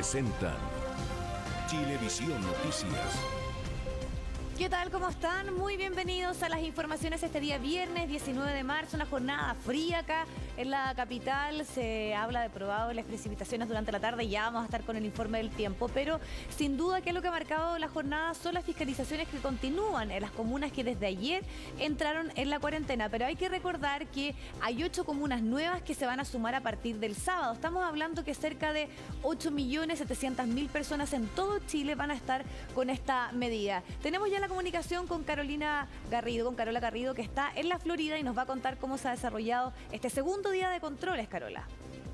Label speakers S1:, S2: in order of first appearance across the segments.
S1: presentan Chilevisión Noticias.
S2: ¿Qué tal? ¿Cómo están? Muy bienvenidos a las informaciones este día viernes 19 de marzo, una jornada fría acá en la capital. Se habla de probables precipitaciones durante la tarde y ya vamos a estar con el informe del tiempo, pero sin duda que lo que ha marcado la jornada son las fiscalizaciones que continúan en las comunas que desde ayer entraron en la cuarentena, pero hay que recordar que hay 8 comunas nuevas que se van a sumar a partir del sábado. Estamos hablando que cerca de 8.700.000 personas en todo Chile van a estar con esta medida. Tenemos ya la comunicación con Carola Garrido, que está en la Florida y nos va a contar cómo se ha desarrollado este segundo día de controles, Carola.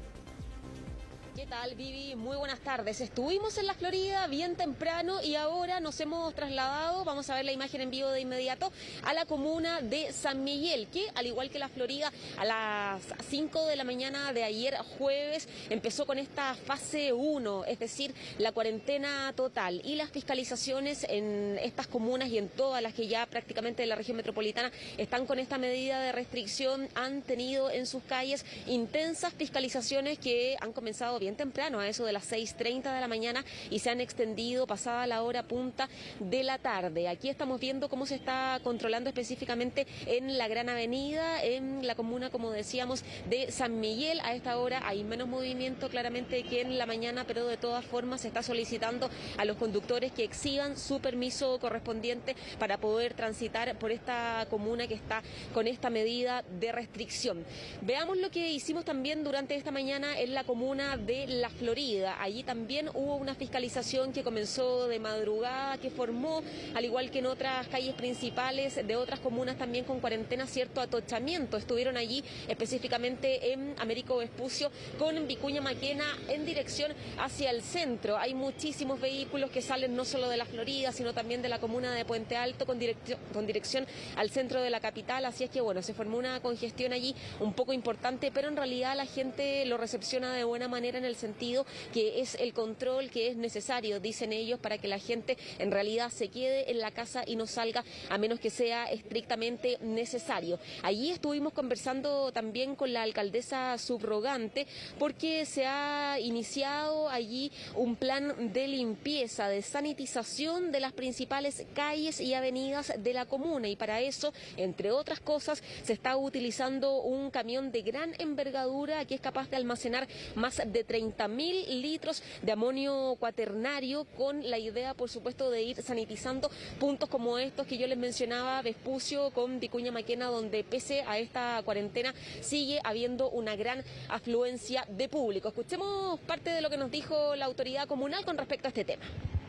S3: ¿Qué tal, Vivi? Muy buenas tardes. Estuvimos en la Florida bien temprano y ahora nos hemos trasladado, vamos a ver la imagen en vivo de inmediato, a la comuna de San Miguel, que al igual que la Florida, a las 5 de la mañana de ayer jueves empezó con esta fase 1, es decir, la cuarentena total, y las fiscalizaciones en estas comunas y en todas las que ya prácticamente de la región metropolitana están con esta medida de restricción. Han tenido en sus calles intensas fiscalizaciones que han comenzado bien temprano, a eso de las 6:30 de la mañana, y se han extendido pasada la hora punta de la tarde. Aquí estamos viendo cómo se está controlando específicamente en la Gran Avenida, en la comuna, como decíamos, de San Miguel. A esta hora hay menos movimiento claramente que en la mañana, pero de todas formas se está solicitando a los conductores que exhiban su permiso correspondiente para poder transitar por esta comuna que está con esta medida de restricción. Veamos lo que hicimos también durante esta mañana en la comuna de la Florida. Allí también hubo una fiscalización que comenzó de madrugada, que formó, al igual que en otras calles principales de otras comunas también con cuarentena, cierto atochamiento. Estuvieron allí específicamente en Américo Vespucio con Vicuña Maquena en dirección hacia el centro. Hay muchísimos vehículos que salen no solo de la Florida, sino también de la comuna de Puente Alto con dirección al centro de la capital. Así es que bueno, se formó una congestión allí un poco importante, pero en realidad la gente lo recepciona de buena manera, en el sentido que es el control que es necesario, dicen ellos, para que la gente en realidad se quede en la casa y no salga a menos que sea estrictamente necesario. Allí estuvimos conversando también con la alcaldesa subrogante, porque se ha iniciado allí un plan de limpieza, de sanitización de las principales calles y avenidas de la comuna, y para eso, entre otras cosas, se está utilizando un camión de gran envergadura que es capaz de almacenar más de 30.000 litros de amonio cuaternario, con la idea, por supuesto, de ir sanitizando puntos como estos que yo les mencionaba, Vespucio con Vicuña Maquena, donde pese a esta cuarentena sigue habiendo una gran afluencia de público. Escuchemos parte de lo que nos dijo la autoridad comunal con respecto a este tema.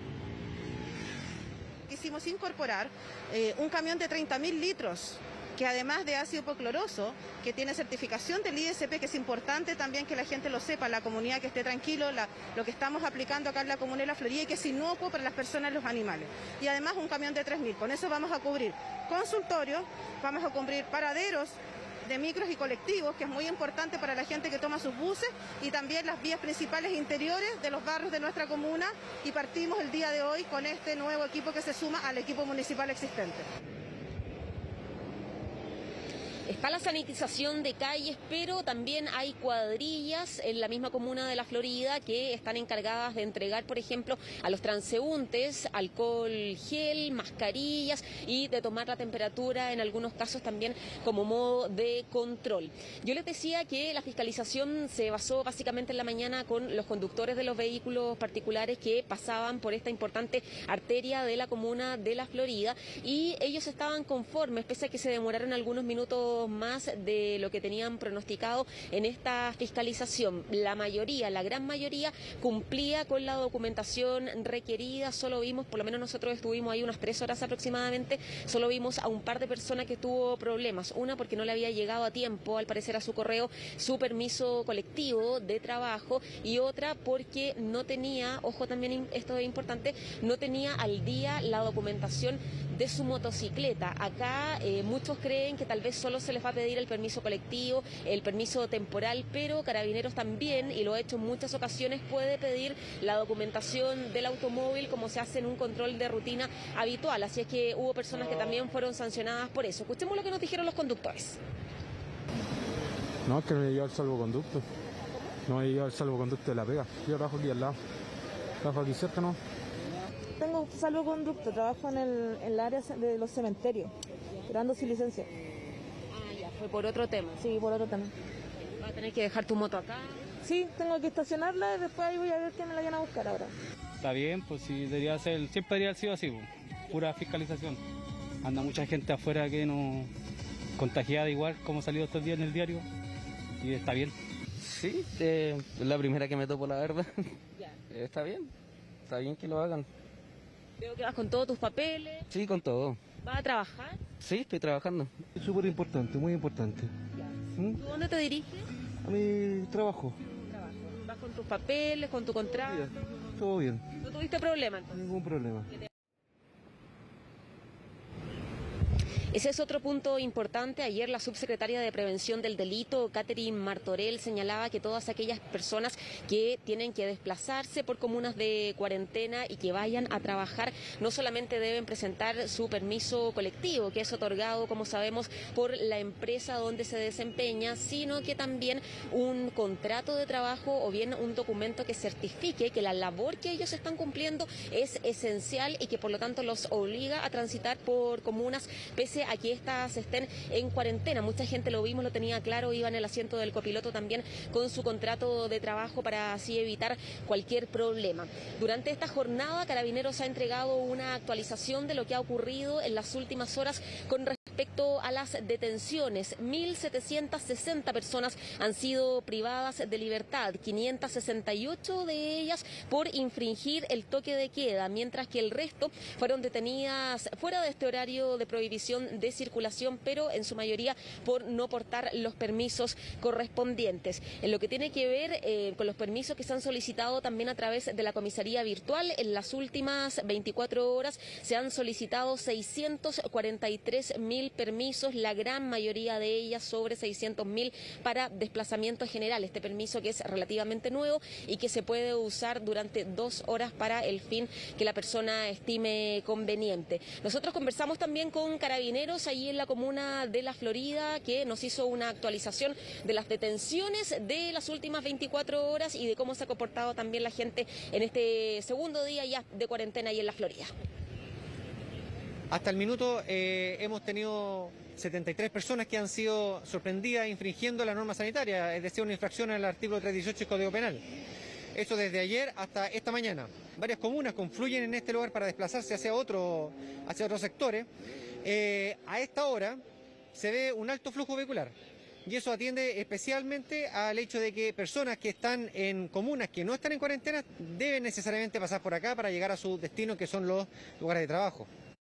S4: Quisimos incorporar un camión de 30.000 litros, que además de ácido hipocloroso, que tiene certificación del ISP, que es importante también que la gente lo sepa, la comunidad, que esté tranquilo, lo que estamos aplicando acá en la comuna de La Florida, y que es inocuo para las personas y los animales. Y además un camión de 3.000, con eso vamos a cubrir consultorios, vamos a cubrir paraderos de micros y colectivos, que es muy importante para la gente que toma sus buses, y también las vías principales interiores de los barrios de nuestra comuna, y partimos el día de hoy con este nuevo equipo que se suma al equipo municipal existente.
S3: Está la sanitización de calles, pero también hay cuadrillas en la misma comuna de La Florida que están encargadas de entregar, por ejemplo, a los transeúntes alcohol gel, mascarillas, y de tomar la temperatura en algunos casos también como modo de control. Yo les decía que la fiscalización se basó básicamente en la mañana con los conductores de los vehículos particulares que pasaban por esta importante arteria de la comuna de La Florida, y ellos estaban conformes, pese a que se demoraron algunos minutos más de lo que tenían pronosticado en esta fiscalización. La gran mayoría cumplía con la documentación requerida. Solo vimos, por lo menos nosotros estuvimos ahí unas 3 horas aproximadamente, solo vimos a un par de personas que tuvo problemas. Una porque no le había llegado a tiempo, al parecer, a su correo su permiso colectivo de trabajo, y otra porque no tenía, ojo también, esto es importante, no tenía al día la documentación de su motocicleta. Acá muchos creen que tal vez solo se les va a pedir el permiso colectivo, el permiso temporal, pero Carabineros también, y lo ha hecho en muchas ocasiones, puede pedir la documentación del automóvil como se hace en un control de rutina habitual. Así es que hubo personas que también fueron sancionadas por eso. Escuchemos lo que nos dijeron los conductores.
S5: No, es que no he llegado al salvoconducto. No he llegado al salvoconducto de La Pega. Yo trabajo aquí al lado. Trabajo aquí cerca, ¿no?
S6: Tengo salvoconducto, trabajo en el área de los cementerios, pero ando sin licencia.
S3: Ah, ya, fue por otro tema.
S6: Sí, por otro tema.
S3: ¿Vas a tener que dejar tu moto acá?
S6: Sí, tengo que estacionarla y después ahí voy a ver que me la vayan a buscar ahora.
S5: Está bien, pues sí, debería ser, siempre debería haber sido así, pues, pura fiscalización. Anda mucha gente afuera que no contagiada igual, como ha salido estos días en el diario, y está bien.
S7: Sí, es la primera que me topo, la verdad.
S3: Ya.
S7: Está bien que lo hagan.
S3: Veo que vas con todos tus papeles.
S7: Sí, con todo.
S3: ¿Vas a trabajar?
S7: Sí, estoy trabajando.
S8: Es súper importante, muy importante.
S3: ¿Tú dónde te diriges?
S8: A mi trabajo,
S3: ¿Vas con tus papeles, con tu contrato?
S8: todo bien,
S3: ¿No tuviste problema entonces?
S8: ningún problema.
S3: Ese es otro punto importante. Ayer la subsecretaria de Prevención del Delito, Catherine Martorell, señalaba que todas aquellas personas que tienen que desplazarse por comunas de cuarentena y que vayan a trabajar no solamente deben presentar su permiso colectivo, que es otorgado, como sabemos, por la empresa donde se desempeña, sino que también un contrato de trabajo o bien un documento que certifique que la labor que ellos están cumpliendo es esencial y que por lo tanto los obliga a transitar por comunas pese a que éstas estén en cuarentena. Mucha gente lo vimos, lo tenía claro, iba en el asiento del copiloto también con su contrato de trabajo para así evitar cualquier problema. Durante esta jornada, Carabineros ha entregado una actualización de lo que ha ocurrido en las últimas horas con respecto a las detenciones. 1.760 personas han sido privadas de libertad, 568 de ellas por infringir el toque de queda, mientras que el resto fueron detenidas fuera de este horario de prohibición de circulación, pero en su mayoría por no portar los permisos correspondientes. En lo que tiene que ver con los permisos que se han solicitado también a través de la comisaría virtual, en las últimas 24 horas se han solicitado 643.000 permisos, la gran mayoría de ellas sobre 600.000 para desplazamiento general. Este permiso que es relativamente nuevo y que se puede usar durante 2 horas para el fin que la persona estime conveniente. Nosotros conversamos también con Carabineros allí en la comuna de La Florida, que nos hizo una actualización de las detenciones de las últimas 24 horas y de cómo se ha comportado también la gente en este segundo día ya de cuarentena ahí en La Florida.
S9: Hasta el minuto hemos tenido 73 personas que han sido sorprendidas infringiendo la norma sanitaria, es decir, una infracción al artículo 318 del Código Penal. Eso desde ayer hasta esta mañana. Varias comunas confluyen en este lugar para desplazarse hacia otros sectores. A esta hora se ve un alto flujo vehicular y eso atiende especialmente al hecho de que personas que están en comunas que no están en cuarentena deben necesariamente pasar por acá para llegar a su destino, que son los lugares de trabajo.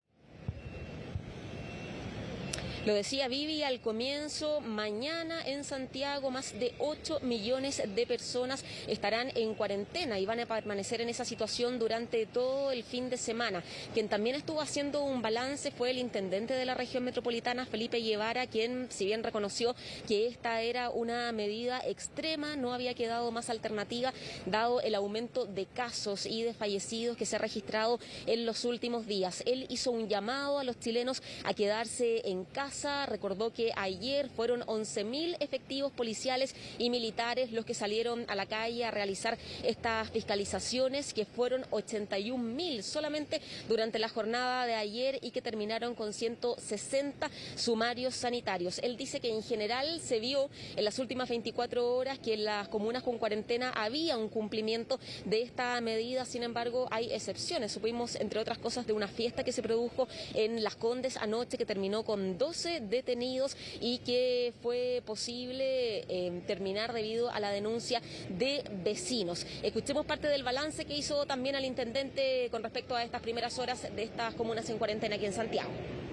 S3: Lo decía Vivi al comienzo, mañana en Santiago más de 8 millones de personas estarán en cuarentena y van a permanecer en esa situación durante todo el fin de semana. Quien también estuvo haciendo un balance fue el intendente de la región metropolitana, Felipe Guevara, quien si bien reconoció que esta era una medida extrema, no había quedado más alternativa dado el aumento de casos y de fallecidos que se ha registrado en los últimos días. Él hizo un llamado a los chilenos a quedarse en casa. Recordó que ayer fueron 11.000 efectivos policiales y militares los que salieron a la calle a realizar estas fiscalizaciones, que fueron 81.000 solamente durante la jornada de ayer y que terminaron con 160 sumarios sanitarios. Él dice que en general se vio en las últimas 24 horas que en las comunas con cuarentena había un cumplimiento de esta medida, sin embargo hay excepciones. Supimos, entre otras cosas, de una fiesta que se produjo en Las Condes anoche que terminó con 12 detenidos y que fue posible terminar debido a la denuncia de vecinos. Escuchemos parte del balance que hizo también el intendente con respecto a estas primeras horas de estas comunas en cuarentena aquí en Santiago.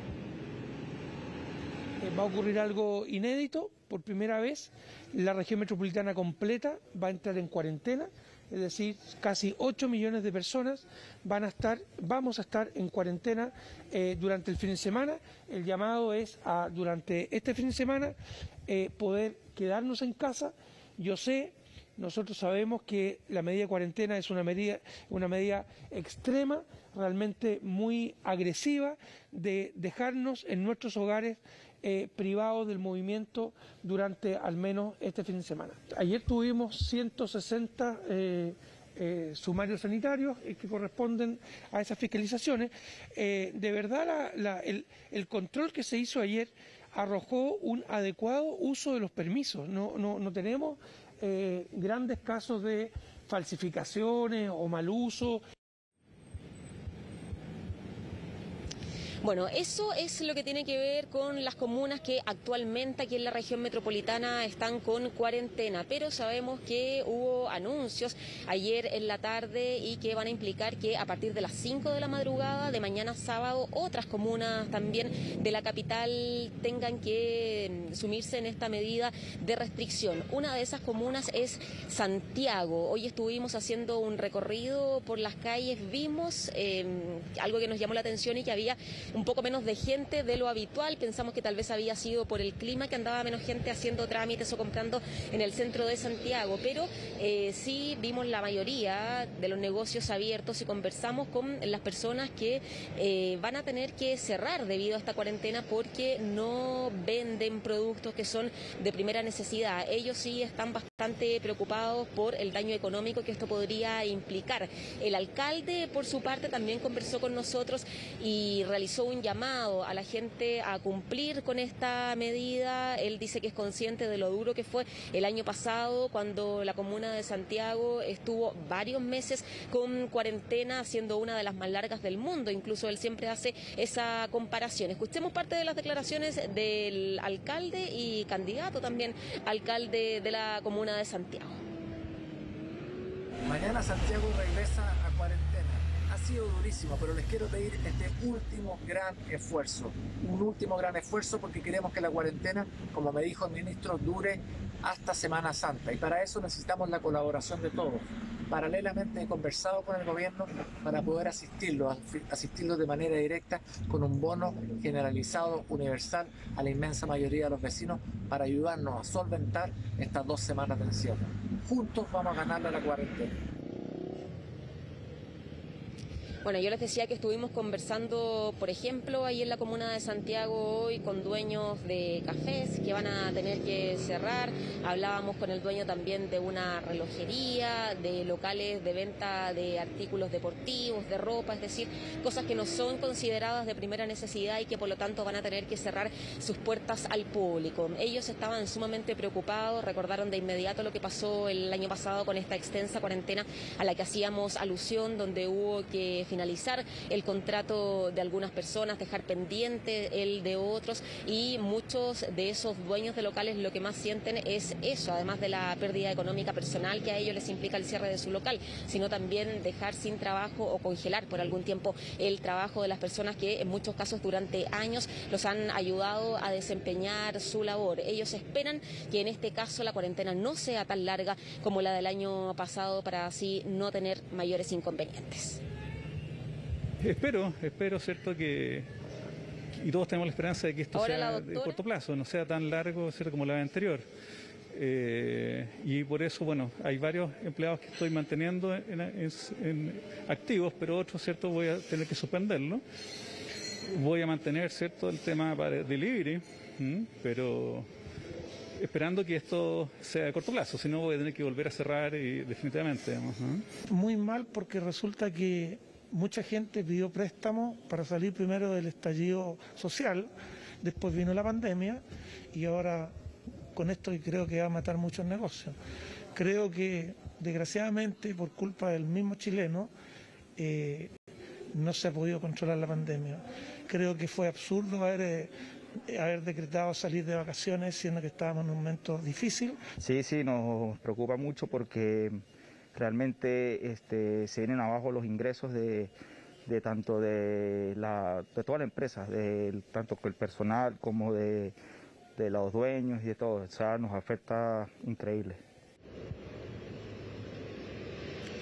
S10: Va a ocurrir algo inédito. Por primera vez la región metropolitana completa va a entrar en cuarentena, es decir, casi 8 millones de personas vamos a estar en cuarentena durante el fin de semana. El llamado es a, durante este fin de semana, poder quedarnos en casa. Nosotros sabemos que la medida de cuarentena es una medida extrema, realmente muy agresiva, de dejarnos en nuestros hogares privados del movimiento durante al menos este fin de semana. Ayer tuvimos 160 sumarios sanitarios que corresponden a esas fiscalizaciones. De verdad, el control que se hizo ayer arrojó un adecuado uso de los permisos. No tenemos grandes casos de falsificaciones o mal uso.
S3: Bueno, eso es lo que tiene que ver con las comunas que actualmente aquí en la región metropolitana están con cuarentena, pero sabemos que hubo anuncios ayer en la tarde y que van a implicar que a partir de las 5 de la madrugada de mañana sábado otras comunas también de la capital tengan que sumirse en esta medida de restricción. Una de esas comunas es Santiago. Hoy estuvimos haciendo un recorrido por las calles, vimos algo que nos llamó la atención y que había un poco menos de gente de lo habitual. Pensamos que tal vez había sido por el clima que andaba menos gente haciendo trámites o comprando en el centro de Santiago, pero sí vimos la mayoría de los negocios abiertos y conversamos con las personas que van a tener que cerrar debido a esta cuarentena porque no venden productos que son de primera necesidad. Ellos sí están bastante preocupados por el daño económico que esto podría implicar. El alcalde, por su parte, también conversó con nosotros y realizó un llamado a la gente a cumplir con esta medida. Él dice que es consciente de lo duro que fue el año pasado cuando la comuna de Santiago estuvo varios meses con cuarentena, siendo una de las más largas del mundo. Incluso él siempre hace esa comparación. Escuchemos parte de las declaraciones del alcalde y candidato también alcalde de la comuna de Santiago.
S11: Mañana Santiago regresa a cuarentena. Ha sido durísimo, pero les quiero pedir este último gran esfuerzo. Un último gran esfuerzo porque queremos que la cuarentena, como me dijo el ministro, dure hasta Semana Santa. Y para eso necesitamos la colaboración de todos. Paralelamente he conversado con el gobierno para poder asistirlos de manera directa con un bono generalizado, universal, a la inmensa mayoría de los vecinos para ayudarnos a solventar estas 2 semanas de encierro. Juntos vamos a ganarle a la cuarentena.
S3: Bueno, yo les decía que estuvimos conversando, por ejemplo, ahí en la comuna de Santiago hoy con dueños de cafés que van a tener que cerrar. Hablábamos con el dueño también de una relojería, de locales de venta de artículos deportivos, de ropa, es decir, cosas que no son consideradas de primera necesidad y que por lo tanto van a tener que cerrar sus puertas al público. Ellos estaban sumamente preocupados, recordaron de inmediato lo que pasó el año pasado con esta extensa cuarentena a la que hacíamos alusión, donde hubo que finalizar el contrato de algunas personas, dejar pendiente el de otros, y muchos de esos dueños de locales lo que más sienten es eso, además de la pérdida económica personal que a ellos les implica el cierre de su local, sino también dejar sin trabajo o congelar por algún tiempo el trabajo de las personas que en muchos casos durante años los han ayudado a desempeñar su labor. Ellos esperan que en este caso la cuarentena no sea tan larga como la del año pasado para así no tener mayores inconvenientes.
S12: Espero, ¿cierto?, que y todos tenemos la esperanza de que esto sea de corto plazo, no sea tan largo, ¿cierto?, como la vez anterior. Y por eso, bueno, hay varios empleados que estoy manteniendo en activos, pero otros, ¿cierto?, voy a tener que suspenderlo. Voy a mantener, ¿cierto?, el tema para delivery, pero esperando que esto sea de corto plazo, si no voy a tener que volver a cerrar y definitivamente. Digamos, ¿no?
S10: Muy mal, porque resulta que mucha gente pidió préstamos para salir primero del estallido social, después vino la pandemia y ahora con esto creo que va a matar muchos negocios. Creo que desgraciadamente por culpa del mismo chileno no se ha podido controlar la pandemia. Creo que fue absurdo haber decretado salir de vacaciones siendo que estábamos en un momento difícil.
S13: Sí, nos preocupa mucho porque realmente se vienen abajo los ingresos de tanto de toda la empresa, tanto el personal como de los dueños y de todo. O sea, nos afecta increíble.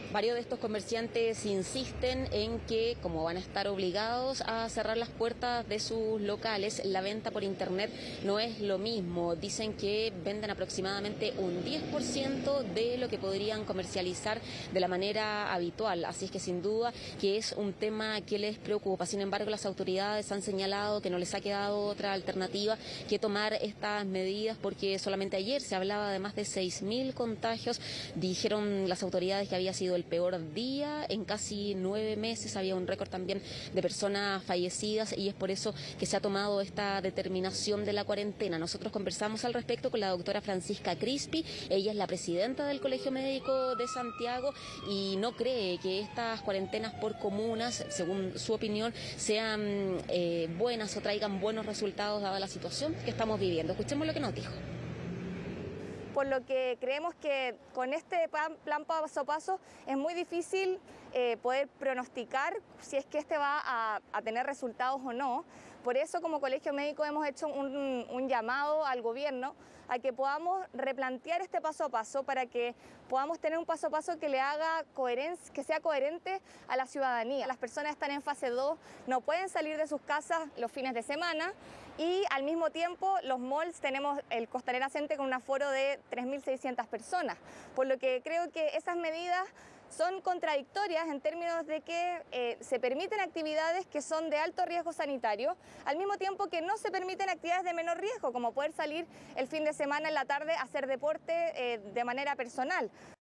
S3: Varios de estos comerciantes insisten en que, como van a estar obligados a cerrar las puertas de sus locales, la venta por internet no es lo mismo. Dicen que venden aproximadamente un 10% de lo que podrían comercializar de la manera habitual. Así es que sin duda que es un tema que les preocupa. Sin embargo, las autoridades han señalado que no les ha quedado otra alternativa que tomar estas medidas, porque solamente ayer se hablaba de más de 6.000 contagios. Dijeron las autoridades que había sido el peor día en casi 9 meses, había un récord también de personas fallecidas y es por eso que se ha tomado esta determinación de la cuarentena. Nosotros conversamos al respecto con la doctora Francisca Crispi, ella es la presidenta del Colegio Médico de Santiago y no cree que estas cuarentenas por comunas, según su opinión, sean buenas o traigan buenos resultados dada la situación que estamos viviendo. Escuchemos lo que nos dijo.
S14: Por lo que creemos que con este plan paso a paso es muy difícil poder pronosticar si es que este va a tener resultados o no. Por eso, como Colegio Médico, hemos hecho un llamado al gobierno a que podamos replantear este paso a paso para que podamos tener un paso a paso que le haga coherencia, que sea coherente a la ciudadanía. Las personas están en fase 2, no pueden salir de sus casas los fines de semana y al mismo tiempo los malls tenemos el Costanera Center con un aforo de 3.600 personas, por lo que creo que esas medidas son contradictorias en términos de que se permiten actividades que son de alto riesgo sanitario, al mismo tiempo que no se permiten actividades de menor riesgo, como poder salir el fin de semana en la tarde a hacer deporte de manera personal.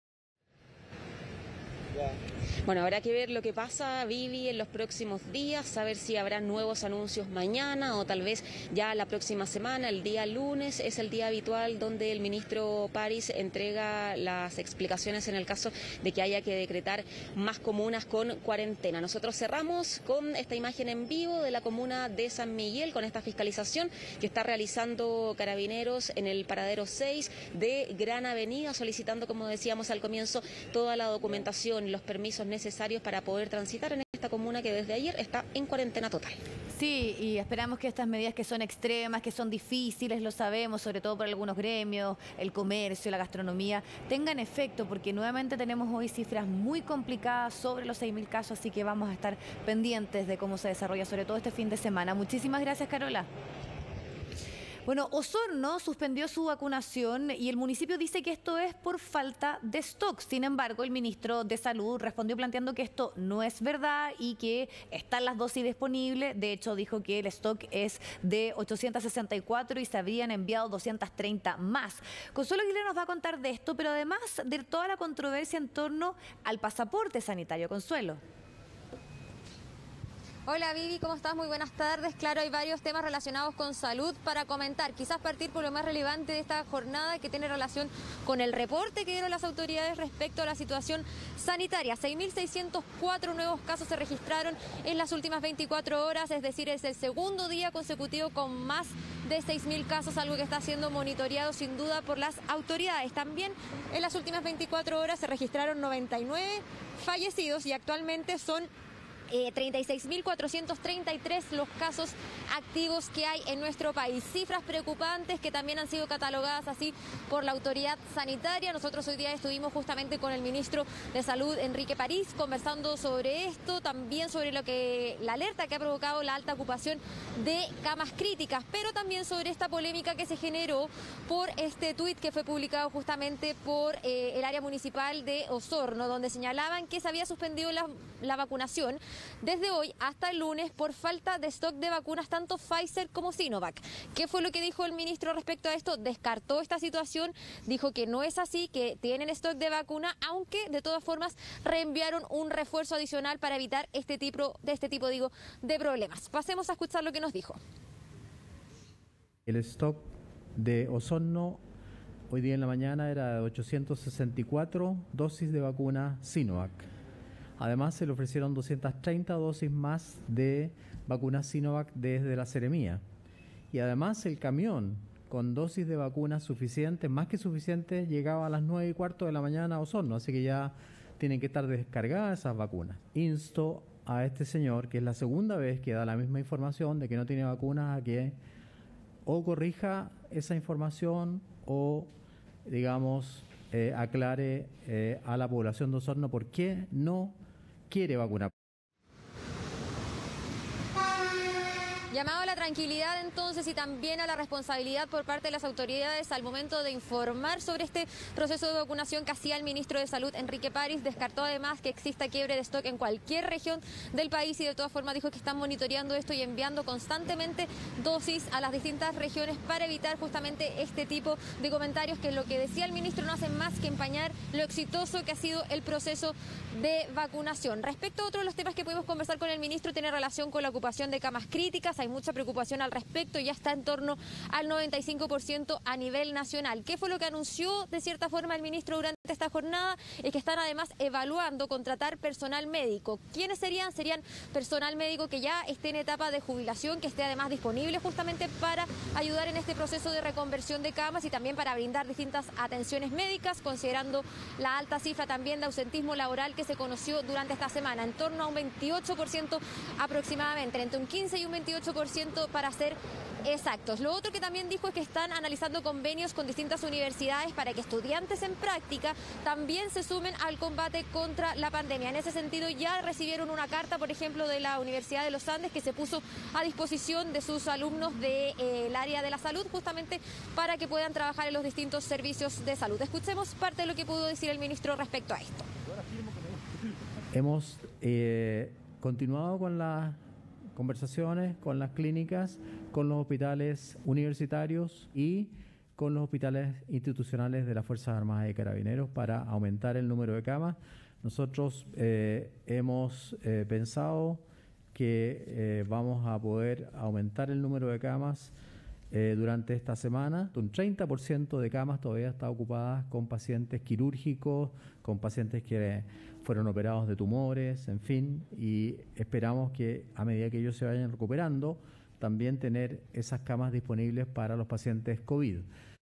S3: Bueno, habrá que ver lo que pasa, Vivi, en los próximos días, saber si habrá nuevos anuncios mañana o tal vez ya la próxima semana, el día lunes, es el día habitual donde el ministro París entrega las explicaciones en el caso de que haya que decretar más comunas con cuarentena. Nosotros cerramos con esta imagen en vivo de la comuna de San Miguel, con esta fiscalización que está realizando Carabineros en el paradero 6 de Gran Avenida, solicitando, como decíamos al comienzo, toda la documentación, los permisos necesarios para poder transitar en esta comuna que desde ayer está en cuarentena total.
S2: Sí, y esperamos que estas medidas que son extremas, que son difíciles, lo sabemos, sobre todo por algunos gremios, el comercio, la gastronomía, tengan efecto, porque nuevamente tenemos hoy cifras muy complicadas sobre los 6.000 casos, así que vamos a estar pendientes de cómo se desarrolla, sobre todo este fin de semana. Muchísimas gracias, Carola. Bueno, Osorno suspendió su vacunación y el municipio dice que esto es por falta de stock. Sin embargo, el ministro de Salud respondió planteando que esto no es verdad y que están las dosis disponibles. De hecho, dijo que el stock es de 864 y se habrían enviado 230 más. Consuelo Aguilera nos va a contar de esto, pero además de toda la controversia en torno al pasaporte sanitario. Consuelo.
S15: Hola Vivi, ¿cómo estás? Muy buenas tardes. Claro, hay varios temas relacionados con salud para comentar. Quizás partir por lo más relevante de esta jornada que tiene relación con el reporte que dieron las autoridades respecto a la situación sanitaria. 6.604 nuevos casos se registraron en las últimas 24 horas, es decir, es el segundo día consecutivo con más de 6.000 casos, algo que está siendo monitoreado sin duda por las autoridades. También en las últimas 24 horas se registraron 99 fallecidos y actualmente son 36.433 los casos activos que hay en nuestro país. Cifras preocupantes que también han sido catalogadas así por la autoridad sanitaria. Nosotros hoy día estuvimos justamente con el ministro de Salud, Enrique París, conversando sobre esto, también sobre la alerta que ha provocado la alta ocupación de camas críticas, pero también sobre esta polémica que se generó por este tuit que fue publicado justamente por el área municipal de Osorno, donde señalaban que se había suspendido la vacunación desde hoy hasta el lunes por falta de stock de vacunas tanto Pfizer como Sinovac. ¿Qué fue lo que dijo el ministro respecto a esto? Descartó esta situación, dijo que no es así, que tienen stock de vacuna, aunque de todas formas reenviaron un refuerzo adicional para evitar este tipo de problemas. Pasemos a escuchar lo que nos dijo.
S16: El stock de Osorno hoy día en la mañana era de 864 dosis de vacuna Sinovac. Además, se le ofrecieron 230 dosis más de vacunas Sinovac desde la Seremía. Y además, el camión con dosis de vacunas suficientes, más que suficientes, llegaba a las 9:15 de la mañana a Osorno. Así que ya tienen que estar descargadas esas vacunas. Insto a este señor, que es la segunda vez que da la misma información de que no tiene vacunas, a que o corrija esa información o, digamos, aclare a la población de Osorno por qué no quiere vacunar.
S15: Llamado a la tranquilidad entonces y también a la responsabilidad por parte de las autoridades al momento de informar sobre este proceso de vacunación que hacía el ministro de Salud, Enrique París. Descartó además que exista quiebre de stock en cualquier región del país y de todas formas dijo que están monitoreando esto y enviando constantemente dosis a las distintas regiones para evitar justamente este tipo de comentarios que lo que decía el ministro no hacen más que empañar lo exitoso que ha sido el proceso de vacunación. Respecto a otro de los temas que pudimos conversar con el ministro, tiene relación con la ocupación de camas críticas. Hay mucha preocupación al respecto, ya está en torno al 95% a nivel nacional. ¿Qué fue lo que anunció de cierta forma el ministro durante esta jornada? Es que están además evaluando contratar personal médico. ¿Quiénes serían? Serían personal médico que ya esté en etapa de jubilación, que esté además disponible justamente para ayudar en este proceso de reconversión de camas y también para brindar distintas atenciones médicas, considerando la alta cifra también de ausentismo laboral que se conoció durante esta semana, en torno a un 28% aproximadamente, entre un 15 y un 28% para ser exactos. Lo otro que también dijo es que están analizando convenios con distintas universidades para que estudiantes en práctica también se sumen al combate contra la pandemia. En ese sentido ya recibieron una carta, por ejemplo, de la Universidad de los Andes que se puso a disposición de sus alumnos del área de la salud justamente para que puedan trabajar en los distintos servicios de salud. Escuchemos parte de lo que pudo decir el ministro respecto a esto.
S16: Hemos continuado con las conversaciones con las clínicas, con los hospitales universitarios y con los hospitales institucionales de las Fuerzas Armadas y Carabineros para aumentar el número de camas. Nosotros hemos pensado que vamos a poder aumentar el número de camas durante esta semana. Un 30% de camas todavía está ocupadas con pacientes quirúrgicos, con pacientes que fueron operados de tumores, en fin, y esperamos que a medida que ellos se vayan recuperando, también tener esas camas disponibles para los pacientes COVID.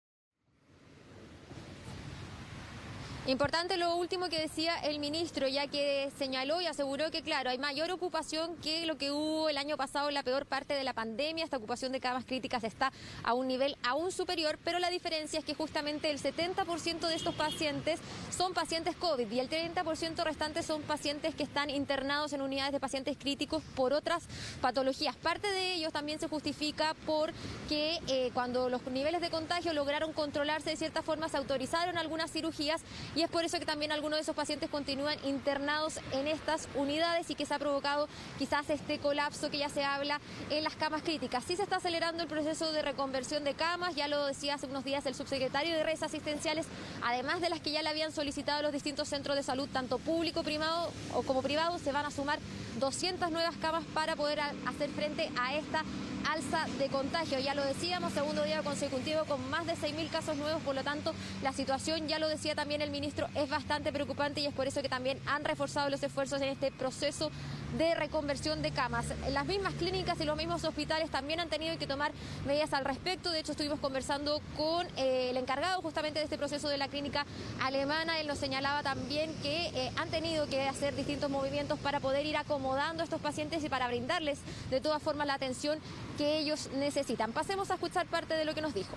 S15: Importante lo último que decía el ministro, ya que señaló y aseguró que, claro, hay mayor ocupación que lo que hubo el año pasado en la peor parte de la pandemia. Esta ocupación de camas críticas está a un nivel aún superior, pero la diferencia es que justamente el 70% de estos pacientes son pacientes COVID y el 30% restante son pacientes que están internados en unidades de pacientes críticos por otras patologías. Parte de ellos también se justifica porque cuando los niveles de contagio lograron controlarse de cierta forma, se autorizaron algunas cirugías. Y es por eso que también algunos de esos pacientes continúan internados en estas unidades y que se ha provocado quizás este colapso que ya se habla en las camas críticas. Sí se está acelerando el proceso de reconversión de camas, ya lo decía hace unos días el subsecretario de redes asistenciales, además de las que ya le habían solicitado los distintos centros de salud, tanto público, privado o como privado, se van a sumar 200 nuevas camas para poder hacer frente a esta alza de contagio. Ya lo decíamos, segundo día consecutivo con más de 6.000 casos nuevos, por lo tanto la situación, ya lo decía también el ministro, es bastante preocupante y es por eso que también han reforzado los esfuerzos en este proceso de reconversión de camas. Las mismas clínicas y los mismos hospitales también han tenido que tomar medidas al respecto. De hecho, estuvimos conversando con el encargado justamente de este proceso de la clínica alemana. Él nos señalaba también que han tenido que hacer distintos movimientos para poder ir acomodando a estos pacientes y para brindarles de todas formas la atención que ellos necesitan. Pasemos a escuchar parte de lo que nos dijo.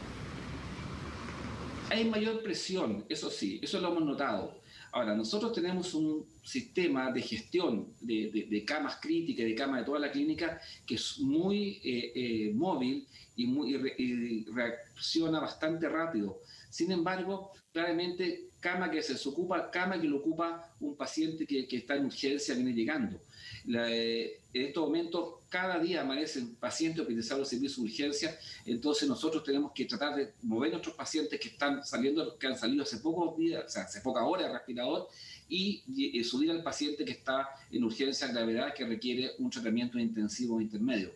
S17: Hay mayor presión, eso sí, eso lo hemos notado. Ahora, nosotros tenemos un sistema de gestión de camas críticas, de camas de toda la clínica, que es muy móvil y reacciona bastante rápido. Sin embargo, claramente, cama que se desocupa, cama que lo ocupa un paciente que está en urgencia, viene llegando. En estos momentos, cada día amanecen pacientes utilizados los servicios de urgencia, entonces nosotros tenemos que tratar de mover a nuestros pacientes que están saliendo, que han salido hace pocos días, o sea, hace pocas horas, respirador, y subir al paciente que está en urgencia gravedad, que requiere un tratamiento intensivo intermedio.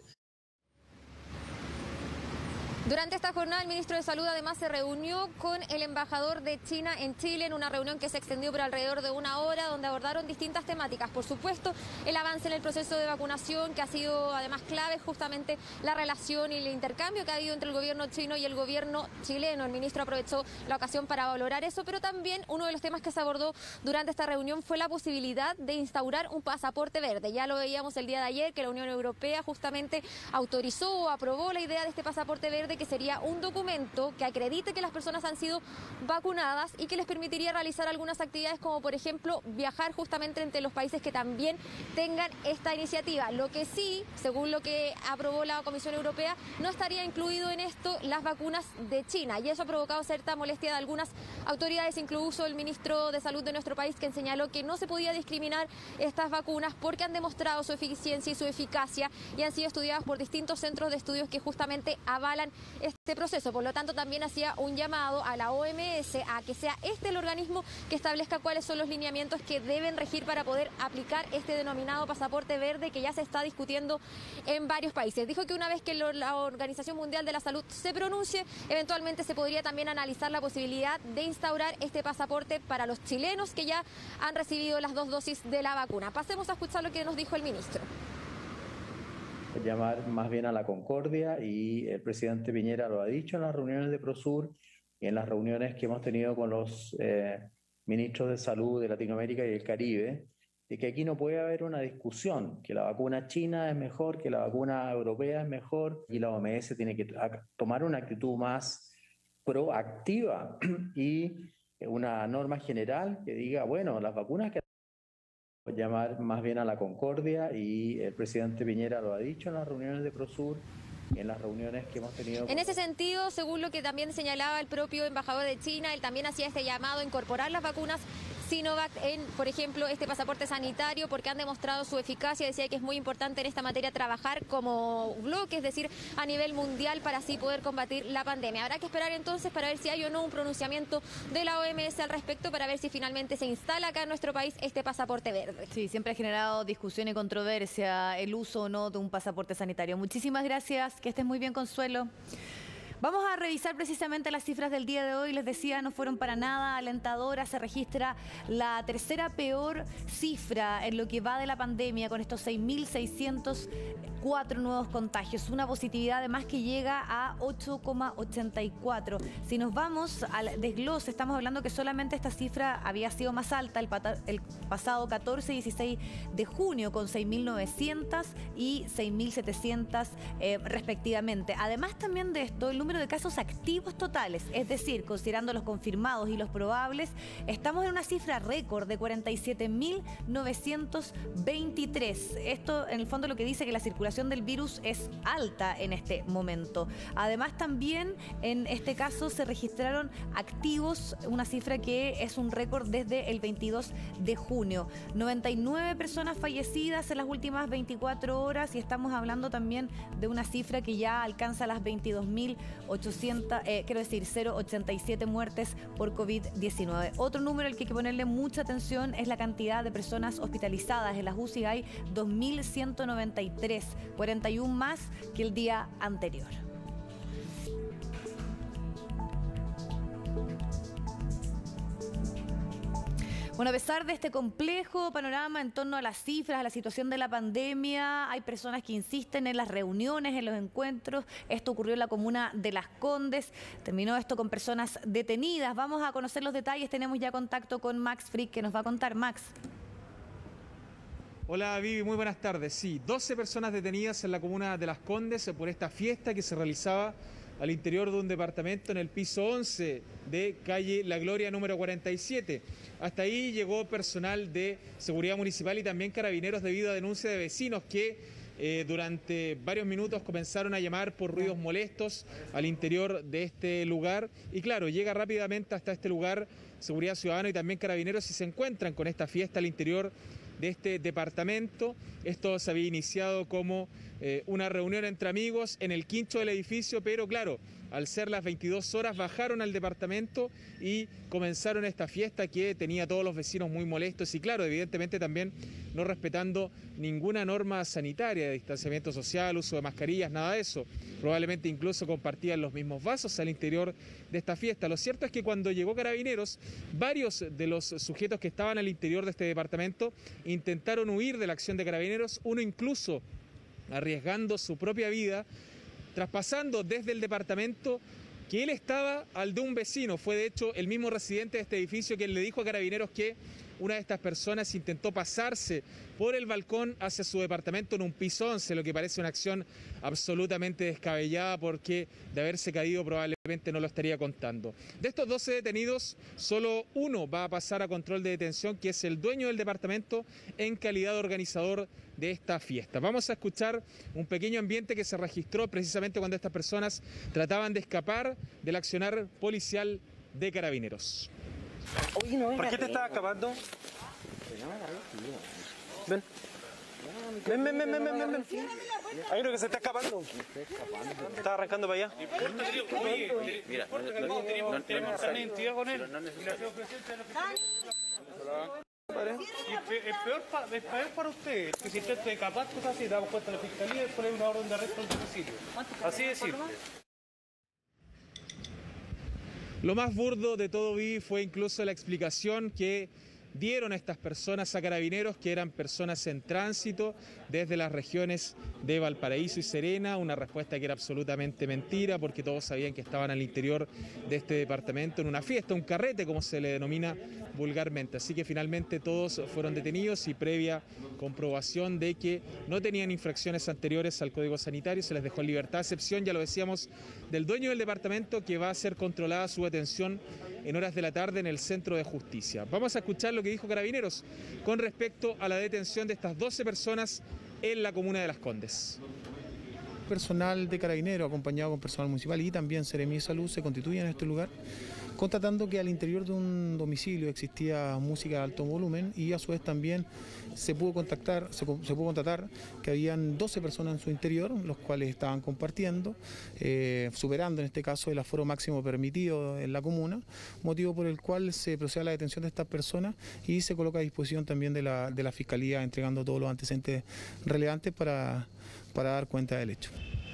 S15: Durante esta jornada, el ministro de Salud además se reunió con el embajador de China en Chile en una reunión que se extendió por alrededor de una hora, donde abordaron distintas temáticas. Por supuesto, el avance en el proceso de vacunación, que ha sido además clave, justamente la relación y el intercambio que ha habido entre el gobierno chino y el gobierno chileno. El ministro aprovechó la ocasión para valorar eso, pero también uno de los temas que se abordó durante esta reunión fue la posibilidad de instaurar un pasaporte verde. Ya lo veíamos el día de ayer, que la Unión Europea justamente autorizó o aprobó la idea de este pasaporte verde, que sería un documento que acredite que las personas han sido vacunadas y que les permitiría realizar algunas actividades como por ejemplo viajar justamente entre los países que también tengan esta iniciativa. Lo que sí, según lo que aprobó la Comisión Europea, no estaría incluido en esto las vacunas de China, y eso ha provocado cierta molestia de algunas autoridades, incluso el ministro de Salud de nuestro país, quien señaló que no se podía discriminar estas vacunas porque han demostrado su eficiencia y su eficacia y han sido estudiadas por distintos centros de estudios que justamente avalan este proceso. Por lo tanto, también hacía un llamado a la OMS a que sea este el organismo que establezca cuáles son los lineamientos que deben regir para poder aplicar este denominado pasaporte verde que ya se está discutiendo en varios países. Dijo que una vez que la Organización Mundial de la Salud se pronuncie, eventualmente se podría también analizar la posibilidad de instaurar este pasaporte para los chilenos que ya han recibido las 2 dosis de la vacuna. Pasemos a escuchar lo que nos dijo el ministro.
S18: Llamar más bien a la concordia, y el presidente Piñera lo ha dicho en las reuniones de Prosur y en las reuniones que hemos tenido con los ministros de salud de Latinoamérica y el Caribe, de que aquí no puede haber una discusión, que la vacuna china es mejor, que la vacuna europea es mejor, y la OMS tiene que tomar una actitud más proactiva y una norma general que diga, bueno, las vacunas que... Llamar más bien a la concordia, y el presidente Piñera lo ha dicho en las reuniones de Prosur y en las reuniones que hemos tenido.
S15: En ese sentido, según lo que también señalaba el propio embajador de China, él también hacía este llamado a incorporar las vacunas Sinovac en, por ejemplo, este pasaporte sanitario, porque han demostrado su eficacia. Decía que es muy importante en esta materia trabajar como bloque, es decir, a nivel mundial, para así poder combatir la pandemia. Habrá que esperar entonces para ver si hay o no un pronunciamiento de la OMS al respecto, para ver si finalmente se instala acá en nuestro país este pasaporte verde.
S2: Sí, siempre ha generado discusión y controversia el uso o no de un pasaporte sanitario. Muchísimas gracias, que estés muy bien, Consuelo. Vamos a revisar precisamente las cifras del día de hoy. Les decía, no fueron para nada alentadoras. Se registra la tercera peor cifra en lo que va de la pandemia, con estos 6.604 nuevos contagios. Una positividad además que llega a 8,84. Si nos vamos al desglose, estamos hablando que solamente esta cifra había sido más alta el pasado 14 y 16 de junio, con 6.900 y 6.700 respectivamente. Además también de esto, el número de casos activos totales, es decir, considerando los confirmados y los probables, estamos en una cifra récord de 47.923. Esto, en el fondo, lo que dice que la circulación del virus es alta en este momento. Además, también en este caso se registraron activos, una cifra que es un récord desde el 22 de junio. 99 personas fallecidas en las últimas 24 horas, y estamos hablando también de una cifra que ya alcanza las 0,87 muertes por COVID-19. Otro número al que hay que ponerle mucha atención es la cantidad de personas hospitalizadas. En las UCI hay 2.193, 41 más que el día anterior. Bueno, a pesar de este complejo panorama en torno a las cifras, a la situación de la pandemia, hay personas que insisten en las reuniones, en los encuentros. Esto ocurrió en la comuna de Las Condes. Terminó esto con personas detenidas. Vamos a conocer los detalles. Tenemos ya contacto con Max Frick, que nos va a contar. Max.
S19: Hola Vivi, muy buenas tardes. Sí, 12 personas detenidas en la comuna de Las Condes por esta fiesta que se realizaba al interior de un departamento en el piso 11 de calle La Gloria número 47. Hasta ahí llegó personal de seguridad municipal y también carabineros debido a denuncia de vecinos que durante varios minutos comenzaron a llamar por ruidos molestos al interior de este lugar. Y claro, llega rápidamente hasta este lugar Seguridad Ciudadana y también carabineros, y se encuentran con esta fiesta al interior de este departamento. Esto se había iniciado como una reunión entre amigos en el quincho del edificio, pero claro, al ser las 22 horas bajaron al departamento y comenzaron esta fiesta que tenía a todos los vecinos muy molestos y claro, evidentemente también no respetando ninguna norma sanitaria de distanciamiento social, uso de mascarillas, nada de eso. Probablemente incluso compartían los mismos vasos al interior de esta fiesta. Lo cierto es que cuando llegó Carabineros, varios de los sujetos que estaban al interior de este departamento intentaron huir de la acción de Carabineros, uno incluso arriesgando su propia vida, traspasando desde el departamento que él estaba al de un vecino. Fue de hecho el mismo residente de este edificio quien le dijo a Carabineros que una de estas personas intentó pasarse por el balcón hacia su departamento en un piso 11, lo que parece una acción absolutamente descabellada porque de haberse caído probablemente no lo estaría contando. De estos 12 detenidos, solo uno va a pasar a control de detención, que es el dueño del departamento en calidad de organizador de esta fiesta. Vamos a escuchar un pequeño ambiente que se registró precisamente cuando estas personas trataban de escapar del accionar policial de Carabineros.
S20: ¿Por qué te estás escapando? Ven. Ven. Hay uno que se está escapando. Está arrancando para allá.
S5: Mira, tenemos una identidad con él. Es peor para usted, que si usted es capaz, cosas así, damos cuenta de la fiscalía y después hay una orden de arresto en el domicilio. Así de simple.
S19: Lo más burdo de todo, Vivi, fue incluso la explicación que dieron a estas personas a Carabineros, que eran personas en tránsito desde las regiones de Valparaíso y Serena, una respuesta que era absolutamente mentira porque todos sabían que estaban al interior de este departamento en una fiesta, un carrete como se le denomina vulgarmente. Así que finalmente todos fueron detenidos y previa comprobación de que no tenían infracciones anteriores al Código Sanitario se les dejó en libertad, a excepción, ya lo decíamos, del dueño del departamento, que va a ser controlada su detención en horas de la tarde en el Centro de Justicia. Vamos a escuchar lo que dijo Carabineros con respecto a la detención de estas 12 personas en la comuna de Las Condes.
S21: Personal de Carabineros, acompañado con personal municipal y también Seremi de Salud, se constituyen en este lugar, constatando que al interior de un domicilio existía música de alto volumen y a su vez también se pudo constatar que habían 12 personas en su interior, los cuales estaban compartiendo, superando en este caso el aforo máximo permitido en la comuna, motivo por el cual se procede a la detención de estas personas y se coloca a disposición también de la Fiscalía, entregando todos los antecedentes relevantes para dar cuenta del hecho.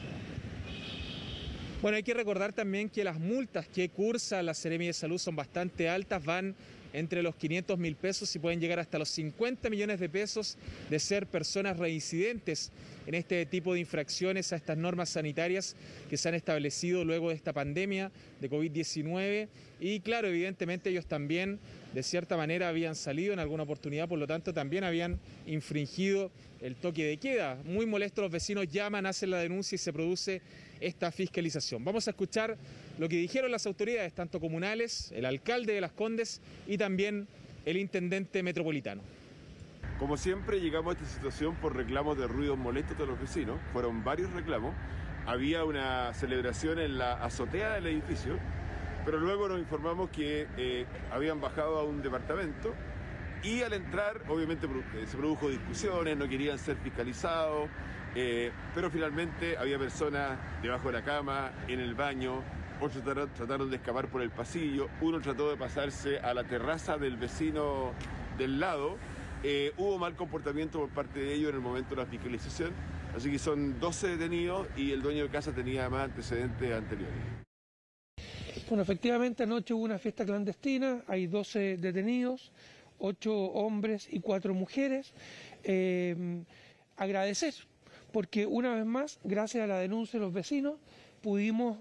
S19: Bueno, hay que recordar también que las multas que cursa la Seremi de Salud son bastante altas, van entre los 500.000 pesos y pueden llegar hasta los 50 millones de pesos de ser personas reincidentes en este tipo de infracciones a estas normas sanitarias que se han establecido luego de esta pandemia de COVID-19. Y claro, evidentemente ellos también de cierta manera habían salido en alguna oportunidad, por lo tanto también habían infringido el toque de queda. Muy molestos los vecinos, llaman, hacen la denuncia y se produce esta fiscalización. Vamos a escuchar lo que dijeron las autoridades, tanto comunales, el alcalde de Las Condes y también el intendente metropolitano.
S22: Como siempre llegamos a esta situación por reclamos de ruidos molestos de los vecinos, fueron varios reclamos, había una celebración en la azotea del edificio, pero luego nos informamos que habían bajado a un departamento y al entrar obviamente se produjo discusiones, no querían ser fiscalizados, pero finalmente había personas debajo de la cama, en el baño, otros trataron de escapar por el pasillo, uno trató de pasarse a la terraza del vecino del lado, hubo mal comportamiento por parte de ellos en el momento de la fiscalización, así que son 12 detenidos y el dueño de casa tenía más antecedentes anteriores.
S10: Bueno, efectivamente anoche hubo una fiesta clandestina, hay 12 detenidos, 8 hombres y 4 mujeres. Agradecer, porque una vez más, gracias a la denuncia de los vecinos, pudimos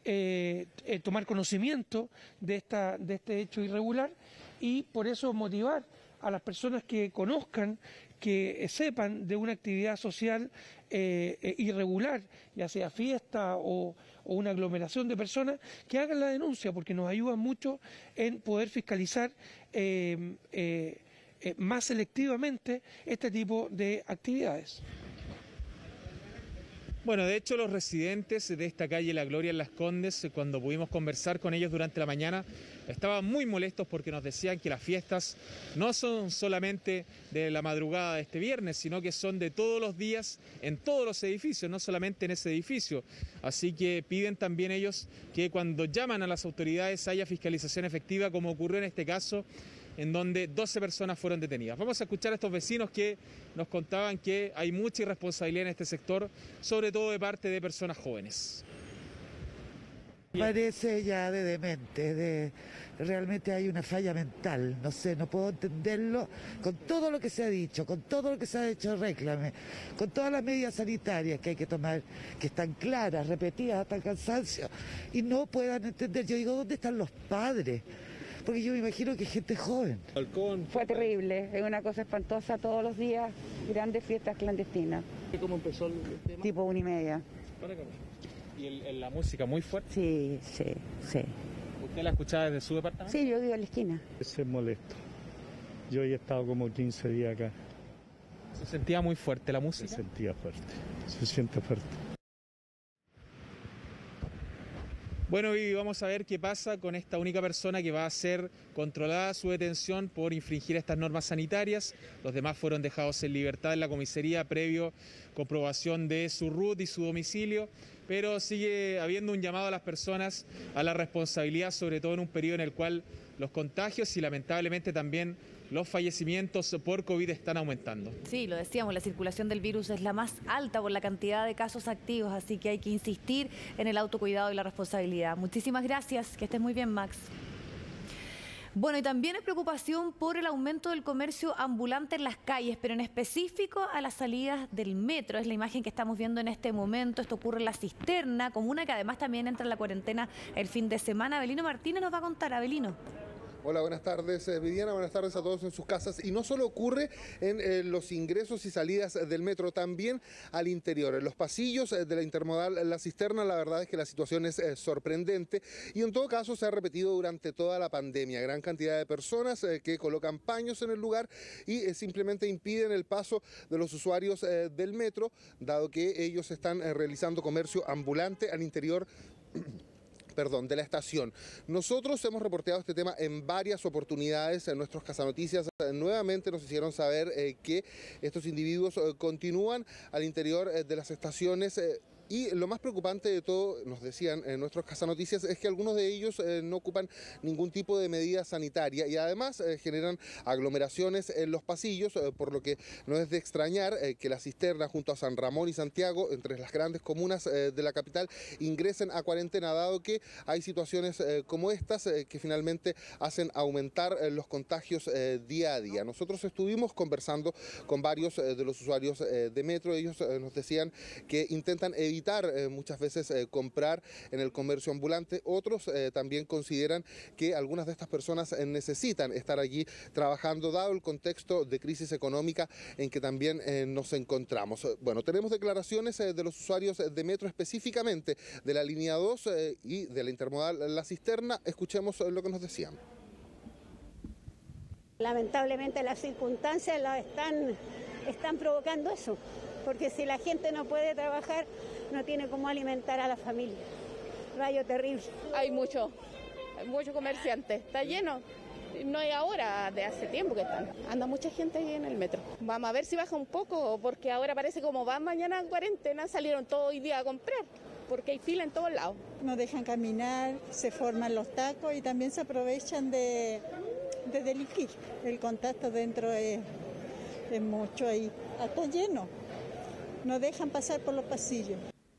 S10: tomar conocimiento de este hecho irregular y por eso motivar a las personas que conozcan, que sepan de una actividad social irregular, ya sea fiesta o una aglomeración de personas, que hagan la denuncia, porque nos ayuda mucho en poder fiscalizar más selectivamente este tipo de actividades.
S19: Bueno, de hecho los residentes de esta calle La Gloria en Las Condes, cuando pudimos conversar con ellos durante la mañana, estaban muy molestos porque nos decían que las fiestas no son solamente de la madrugada de este viernes, sino que son de todos los días en todos los edificios, no solamente en ese edificio. Así que piden también ellos que cuando llaman a las autoridades haya fiscalización efectiva, como ocurrió en este caso, en donde 12 personas fueron detenidas. Vamos a escuchar a estos vecinos que nos contaban que hay mucha irresponsabilidad en este sector, sobre todo de parte de personas jóvenes.
S23: Parece ya de demente, realmente hay una falla mental, no sé, no puedo entenderlo con todo lo que se ha dicho, con todo lo que se ha hecho réclame, con todas las medidas sanitarias que hay que tomar, que están claras, repetidas hasta el cansancio, y no puedan entender. Yo digo, ¿dónde están los padres? porque yo me imagino que es gente joven.
S1: Fue terrible, es una cosa espantosa todos los días, grandes fiestas clandestinas.
S19: ¿Cómo empezó el tema?
S1: Tipo 1:30.
S19: ¿Y la música muy fuerte?
S1: Sí.
S19: ¿Usted la escuchaba desde su departamento?
S1: Sí, yo vivo en la esquina.
S4: Es molesto. Yo he estado como 15 días acá.
S19: ¿Se sentía muy fuerte la música?
S4: Se sentía fuerte, se siente fuerte.
S19: Bueno, Vivi, vamos a ver qué pasa con esta única persona que va a ser controlada su detención por infringir estas normas sanitarias. Los demás fueron dejados en libertad en la comisaría previo comprobación de su RUT y su domicilio, pero sigue habiendo un llamado a las personas a la responsabilidad, sobre todo en un periodo en el cual los contagios y lamentablemente también los fallecimientos por COVID están aumentando.
S2: Sí, lo decíamos, la circulación del virus es la más alta por la cantidad de casos activos, así que hay que insistir en el autocuidado y la responsabilidad. Muchísimas gracias, que estés muy bien, Max. Bueno, y también hay preocupación por el aumento del comercio ambulante en las calles, pero en específico a las salidas del metro. Es la imagen que estamos viendo en este momento. Esto ocurre en La Cisterna, comuna que además también entra en la cuarentena el fin de semana. Abelino Martínez nos va a contar. Abelino.
S6: Hola, buenas tardes, Viviana, buenas tardes a todos en sus casas. Y no solo ocurre en los ingresos y salidas del metro, también al interior. En los pasillos de la intermodal La Cisterna, la verdad es que la situación es sorprendente y en todo caso se ha repetido durante toda la pandemia. Gran cantidad de personas que colocan paños en el lugar y simplemente impiden el paso de los usuarios del metro, dado que ellos están realizando comercio ambulante al interior de la estación. Nosotros hemos reporteado este tema en varias oportunidades en nuestros Casanoticias. Nuevamente nos hicieron saber que estos individuos continúan al interior de las estaciones. Y lo más preocupante de todo, nos decían en nuestros Casanoticias, es que algunos de ellos no ocupan ningún tipo de medida sanitaria y además generan aglomeraciones en los pasillos, por lo que no es de extrañar que La Cisterna junto a San Ramón y Santiago, entre las grandes comunas de la capital, ingresen a cuarentena, dado que hay situaciones como estas que finalmente hacen aumentar los contagios día a día. Nosotros estuvimos conversando con varios de los usuarios de metro. Ellos nos decían que intentan evitar muchas veces comprar en el comercio ambulante. Otros también consideran que algunas de estas personas necesitan estar allí trabajando, dado el contexto de crisis económica en que también nos encontramos. Bueno, tenemos declaraciones de los usuarios de metro, específicamente de la línea 2 y de la intermodal La Cisterna. Escuchemos lo que nos decían.
S24: Lamentablemente las circunstancias están provocando eso, porque si la gente no puede trabajar, no tiene cómo alimentar a la familia. Rayo terrible.
S25: Hay mucho comerciante, está lleno. No hay ahora, de hace tiempo que están. Anda mucha gente ahí en el metro. Vamos a ver si baja un poco, porque ahora parece como van mañana en cuarentena, salieron todo hoy día a comprar, porque hay fila en todos lados.
S26: No dejan caminar, se forman los tacos y también se aprovechan de delinquir. El contacto dentro es mucho ahí, está lleno. No dejan pasar por los pasillos.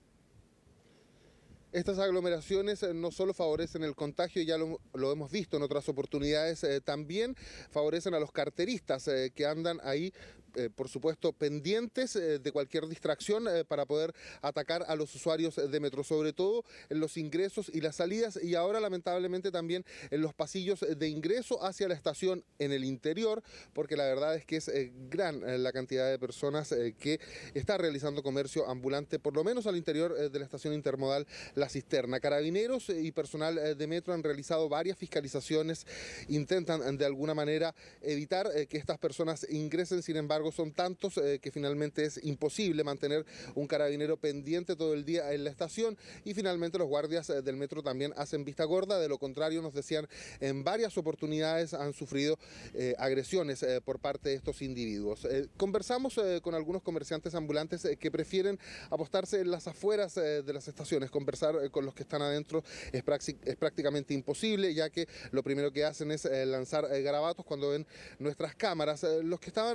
S6: Estas aglomeraciones no solo favorecen el contagio, ya lo hemos visto en otras oportunidades, también favorecen a los carteristas que andan ahí, por supuesto, pendientes de cualquier distracción para poder atacar a los usuarios de metro, sobre todo en los ingresos y las salidas, y ahora lamentablemente también en los pasillos de ingreso hacia la estación en el interior, porque la verdad es que es gran la cantidad de personas que está realizando comercio ambulante, por lo menos al interior de la estación intermodal La Cisterna. Carabineros y personal de metro han realizado varias fiscalizaciones, intentan de alguna manera evitar que estas personas ingresen. Sin embargo, son tantos que finalmente es imposible mantener un carabinero pendiente todo el día en la estación, y finalmente los guardias del metro también hacen vista gorda. De lo contrario, nos decían, en varias oportunidades han sufrido agresiones por parte de estos individuos. Conversamos con algunos comerciantes ambulantes que prefieren apostarse en las afueras de las estaciones. Conversar con los que están adentro es prácticamente imposible, ya que lo primero que hacen es lanzar garabatos cuando ven nuestras cámaras. Los que estaban afuera quisieron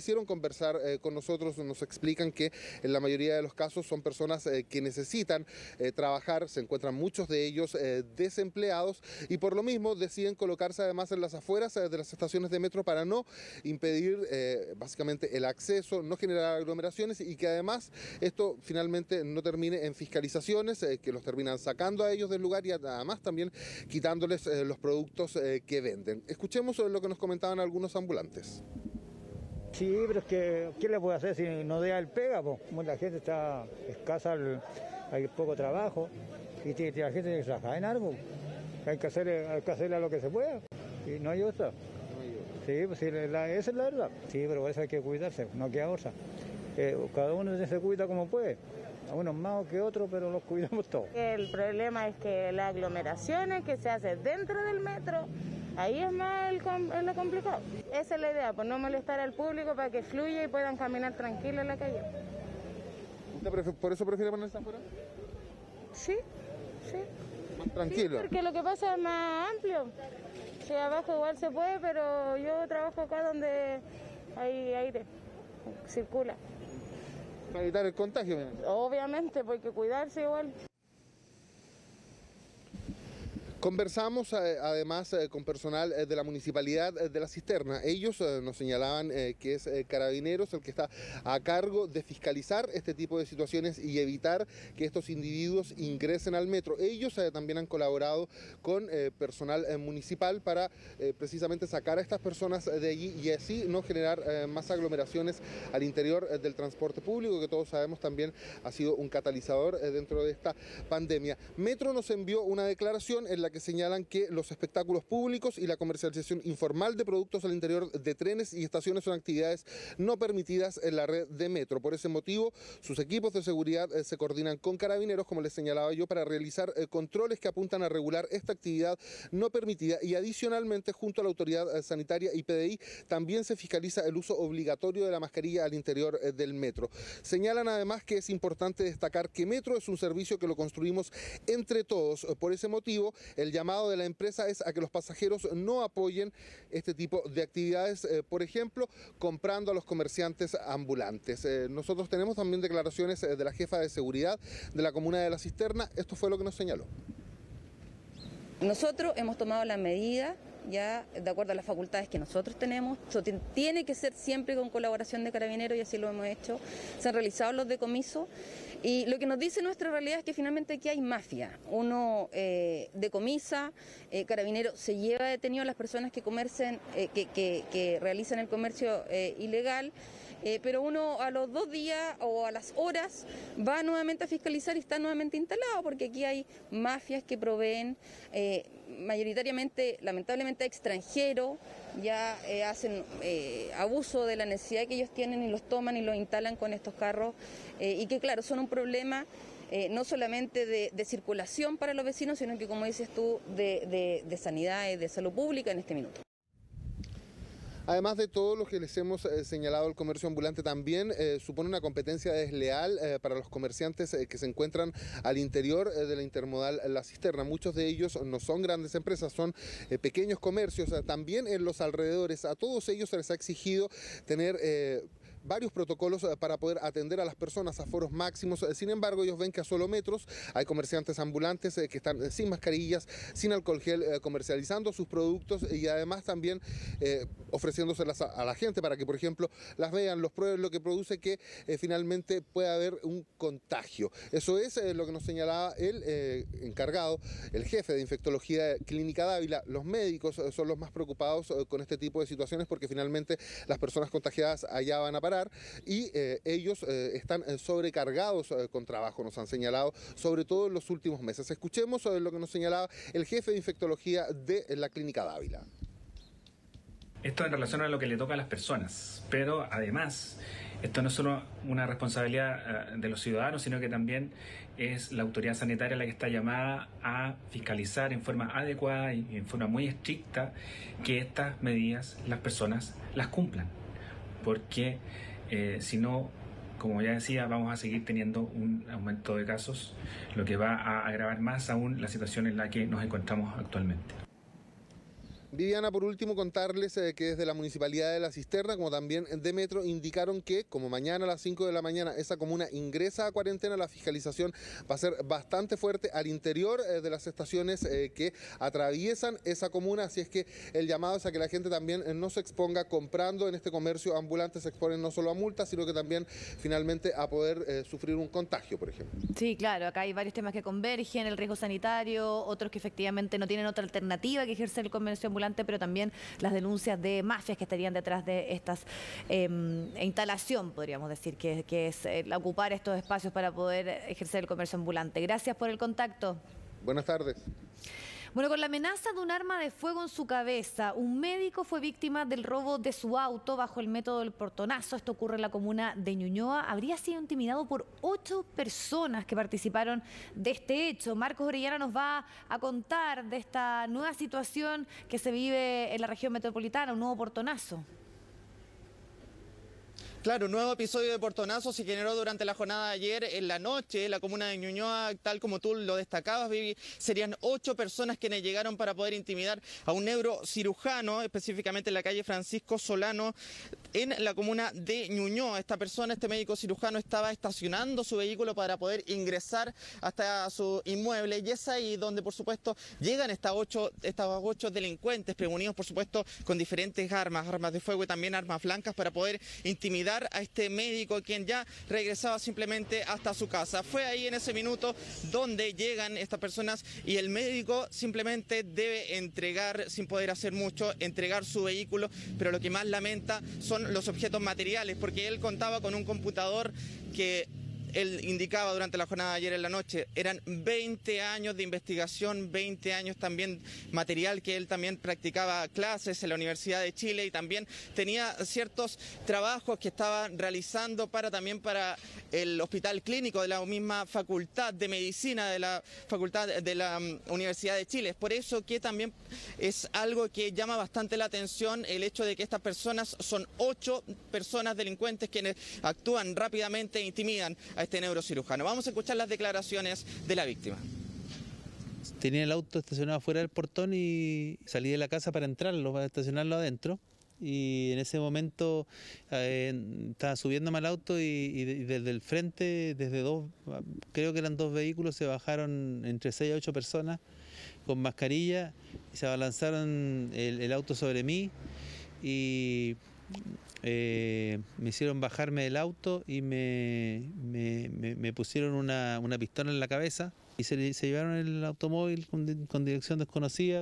S6: quisieron conversar con nosotros nos explican que en la mayoría de los casos son personas que necesitan trabajar, se encuentran muchos de ellos desempleados y por lo mismo deciden colocarse además en las afueras de las estaciones de metro para no impedir básicamente el acceso, no generar aglomeraciones y que además esto finalmente no termine en fiscalizaciones que los terminan sacando a ellos del lugar y además también quitándoles los productos que venden. Escuchemos lo que nos comentaban algunos ambulantes.
S7: Sí, pero es que ¿qué le puede hacer si no da el pega? Pues? Como la gente está escasa, hay poco trabajo y la gente tiene que trabajar en algo. Hay que hacerle a lo que se pueda y no hay otra. Sí, pues sí, esa es la verdad. Sí, pero por eso hay que cuidarse, no queda otra. Cada uno se cuida como puede. A unos más que otros, pero los cuidamos todos.
S8: El problema es que las aglomeraciones que se hacen dentro del metro, ahí es más lo complicado. Esa es la idea, pues no molestar al público para que fluya y puedan caminar tranquilos en la calle.
S6: ¿Por eso prefiere ponerse afuera?
S8: Sí, sí.
S6: Más tranquilo.
S8: Sí, porque lo que pasa es más amplio. Sí, abajo igual se puede, pero yo trabajo acá donde hay aire, circula.
S6: Para evitar el contagio.
S8: Obviamente, porque cuidarse igual.
S6: Conversamos además con personal de la Municipalidad de La Cisterna. Ellos nos señalaban que es Carabineros el que está a cargo de fiscalizar este tipo de situaciones y evitar que estos individuos ingresen al metro. Ellos también han colaborado con personal municipal para precisamente sacar a estas personas de allí y así no generar más aglomeraciones al interior del transporte público, que todos sabemos también ha sido un catalizador dentro de esta pandemia. Metro nos envió una declaración en la que señalan que los espectáculos públicos y la comercialización informal de productos al interior de trenes y estaciones son actividades no permitidas en la red de Metro. Por ese motivo, sus equipos de seguridad se coordinan con Carabineros, como les señalaba yo, para realizar controles que apuntan a regular esta actividad no permitida y adicionalmente, junto a la autoridad sanitaria y PDI, también se fiscaliza el uso obligatorio de la mascarilla al interior del metro. Señalan además que es importante destacar que Metro es un servicio que lo construimos entre todos. Por ese motivo, el llamado de la empresa es a que los pasajeros no apoyen este tipo de actividades, por ejemplo, comprando a los comerciantes ambulantes. Nosotros tenemos también declaraciones de la jefa de seguridad de la comuna de La Cisterna. Esto fue lo que nos señaló.
S9: Nosotros hemos tomado la medida ya de acuerdo a las facultades que nosotros tenemos. Eso tiene que ser siempre con colaboración de Carabineros y así lo hemos hecho. Se han realizado los decomisos y lo que nos dice nuestra realidad es que finalmente aquí hay mafia. Uno decomisa, Carabineros se lleva detenido a las personas que comercian, que realizan el comercio ilegal. Pero uno a los 2 días o a las horas va nuevamente a fiscalizar y está nuevamente instalado, porque aquí hay mafias que proveen mayoritariamente, lamentablemente, a extranjeros, ya hacen abuso de la necesidad que ellos tienen y los toman y los instalan con estos carros y que claro, son un problema no solamente de circulación para los vecinos, sino que, como dices tú, de sanidad y de salud pública en este minuto.
S6: Además de todo lo que les hemos señalado, el comercio ambulante también supone una competencia desleal para los comerciantes que se encuentran al interior de la intermodal La Cisterna. Muchos de ellos no son grandes empresas, son pequeños comercios. También en los alrededores, a todos ellos se les ha exigido tener varios protocolos para poder atender a las personas a foros máximos. Sin embargo, ellos ven que a solo metros hay comerciantes ambulantes que están sin mascarillas, sin alcohol gel, comercializando sus productos y además también ofreciéndoselas a la gente para que, por ejemplo, las vean, los prueben, lo que produce que finalmente pueda haber un contagio. Eso es lo que nos señalaba el encargado, el jefe de infectología clínica Dávila. Los médicos son los más preocupados con este tipo de situaciones porque finalmente las personas contagiadas allá van a parar y ellos están sobrecargados con trabajo, nos han señalado, sobre todo en los últimos meses. Escuchemos lo que nos señalaba el jefe de infectología de la clínica Dávila.
S11: Esto en relación a lo que le toca a las personas, pero además esto no es solo una responsabilidad de los ciudadanos, sino que también es la autoridad sanitaria la que está llamada a fiscalizar en forma adecuada y en forma muy estricta que estas medidas las personas las cumplan, porque si no, como ya decía, vamos a seguir teniendo un aumento de casos, lo que va a agravar más aún la situación en la que nos encontramos actualmente.
S6: Viviana, por último, contarles que desde la Municipalidad de La Cisterna, como también de Metro, indicaron que como mañana a las 5 de la mañana esa comuna ingresa a cuarentena, la fiscalización va a ser bastante fuerte al interior de las estaciones que atraviesan esa comuna, así es que el llamado es a que la gente también no se exponga comprando en este comercio ambulante, se exponen no solo a multas, sino que también finalmente a poder sufrir un contagio, por ejemplo.
S2: Sí, claro, acá hay varios temas que convergen, el riesgo sanitario, otros que efectivamente no tienen otra alternativa que ejercer el comercio ambulante, pero también las denuncias de mafias que estarían detrás de estas instalación, podríamos decir, que es ocupar estos espacios para poder ejercer el comercio ambulante. Gracias por el contacto.
S6: Buenas tardes.
S2: Bueno, con la amenaza de un arma de fuego en su cabeza, un médico fue víctima del robo de su auto bajo el método del portonazo. Esto ocurre en la comuna de Ñuñoa. Habría sido intimidado por 8 personas que participaron de este hecho. Marcos Orellana nos va a contar de esta nueva situación que se vive en la región metropolitana, un nuevo portonazo.
S3: Claro, un nuevo episodio de portonazo se generó durante la jornada de ayer en la noche en la comuna de Ñuñoa, tal como tú lo destacabas, Vivi. Serían 8 personas quienes llegaron para poder intimidar a un neurocirujano, específicamente en la calle Francisco Solano, en la comuna de Ñuñoa. Esta persona, este médico cirujano, estaba estacionando su vehículo para poder ingresar hasta su inmueble, y es ahí donde, por supuesto, llegan estas ocho delincuentes, prevenidos, por supuesto, con diferentes armas de fuego y también armas blancas, para poder intimidar a este médico, quien ya regresaba simplemente hasta su casa. Fue ahí en ese minuto donde llegan estas personas y el médico simplemente debe entregar, sin poder hacer mucho, entregar su vehículo, pero lo que más lamenta son los objetos materiales, porque él contaba con un computador que él indicaba durante la jornada de ayer en la noche. Eran 20 años de investigación, 20 años también material que él también practicaba clases en la Universidad de Chile, y también tenía ciertos trabajos que estaba realizando para el hospital clínico de la misma Facultad de Medicina de la Facultad de la Universidad de Chile. Es por eso que también es algo que llama bastante la atención el hecho de que estas personas son 8 personas delincuentes quienes actúan rápidamente e intimidan a este neurocirujano. Vamos a escuchar las declaraciones de la víctima.
S12: Tenía el auto estacionado fuera del portón y salí de la casa para estacionarlo adentro. Y en ese momento estaba subiéndome al auto y desde el frente, creo que eran 2 vehículos, se bajaron entre 6 a 8 personas con mascarilla y se abalanzaron el auto sobre mí y me hicieron bajarme del auto y me pusieron una pistola en la cabeza y se llevaron el automóvil con dirección desconocida.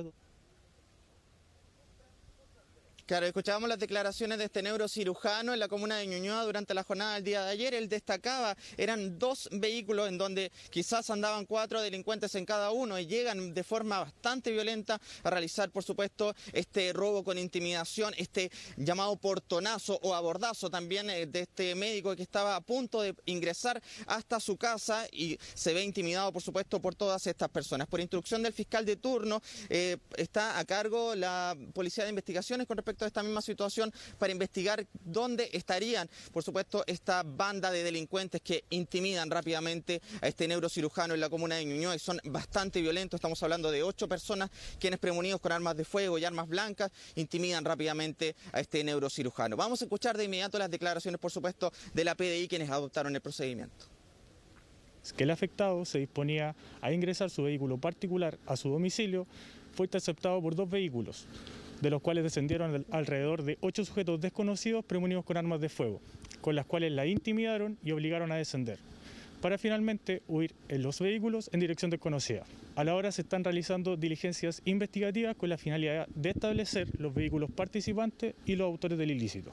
S3: Claro, escuchábamos las declaraciones de este neurocirujano en la comuna de Ñuñoa durante la jornada del día de ayer. Él destacaba, eran 2 vehículos en donde quizás andaban 4 delincuentes en cada uno, y llegan de forma bastante violenta a realizar, por supuesto, este robo con intimidación, este llamado portonazo o abordazo también de este médico que estaba a punto de ingresar hasta su casa y se ve intimidado, por supuesto, por todas estas personas. Por instrucción del fiscal de turno, está a cargo la Policía de Investigaciones con respecto a esta misma situación para investigar dónde estarían, por supuesto, esta banda de delincuentes que intimidan rápidamente a este neurocirujano en la comuna de Ñuñoa y son bastante violentos. Estamos hablando de 8 personas quienes, premonidos con armas de fuego y armas blancas, intimidan rápidamente a este neurocirujano. Vamos a escuchar de inmediato las declaraciones, por supuesto, de la PDI, quienes adoptaron el procedimiento.
S4: Que el afectado se disponía a ingresar su vehículo particular a su domicilio, fue interceptado por 2 vehículos, de los cuales descendieron alrededor de 8 sujetos desconocidos premonidos con armas de fuego, con las cuales la intimidaron y obligaron a descender, para finalmente huir en los vehículos en dirección desconocida. A la hora se están realizando diligencias investigativas con la finalidad de establecer los vehículos participantes y los autores del ilícito.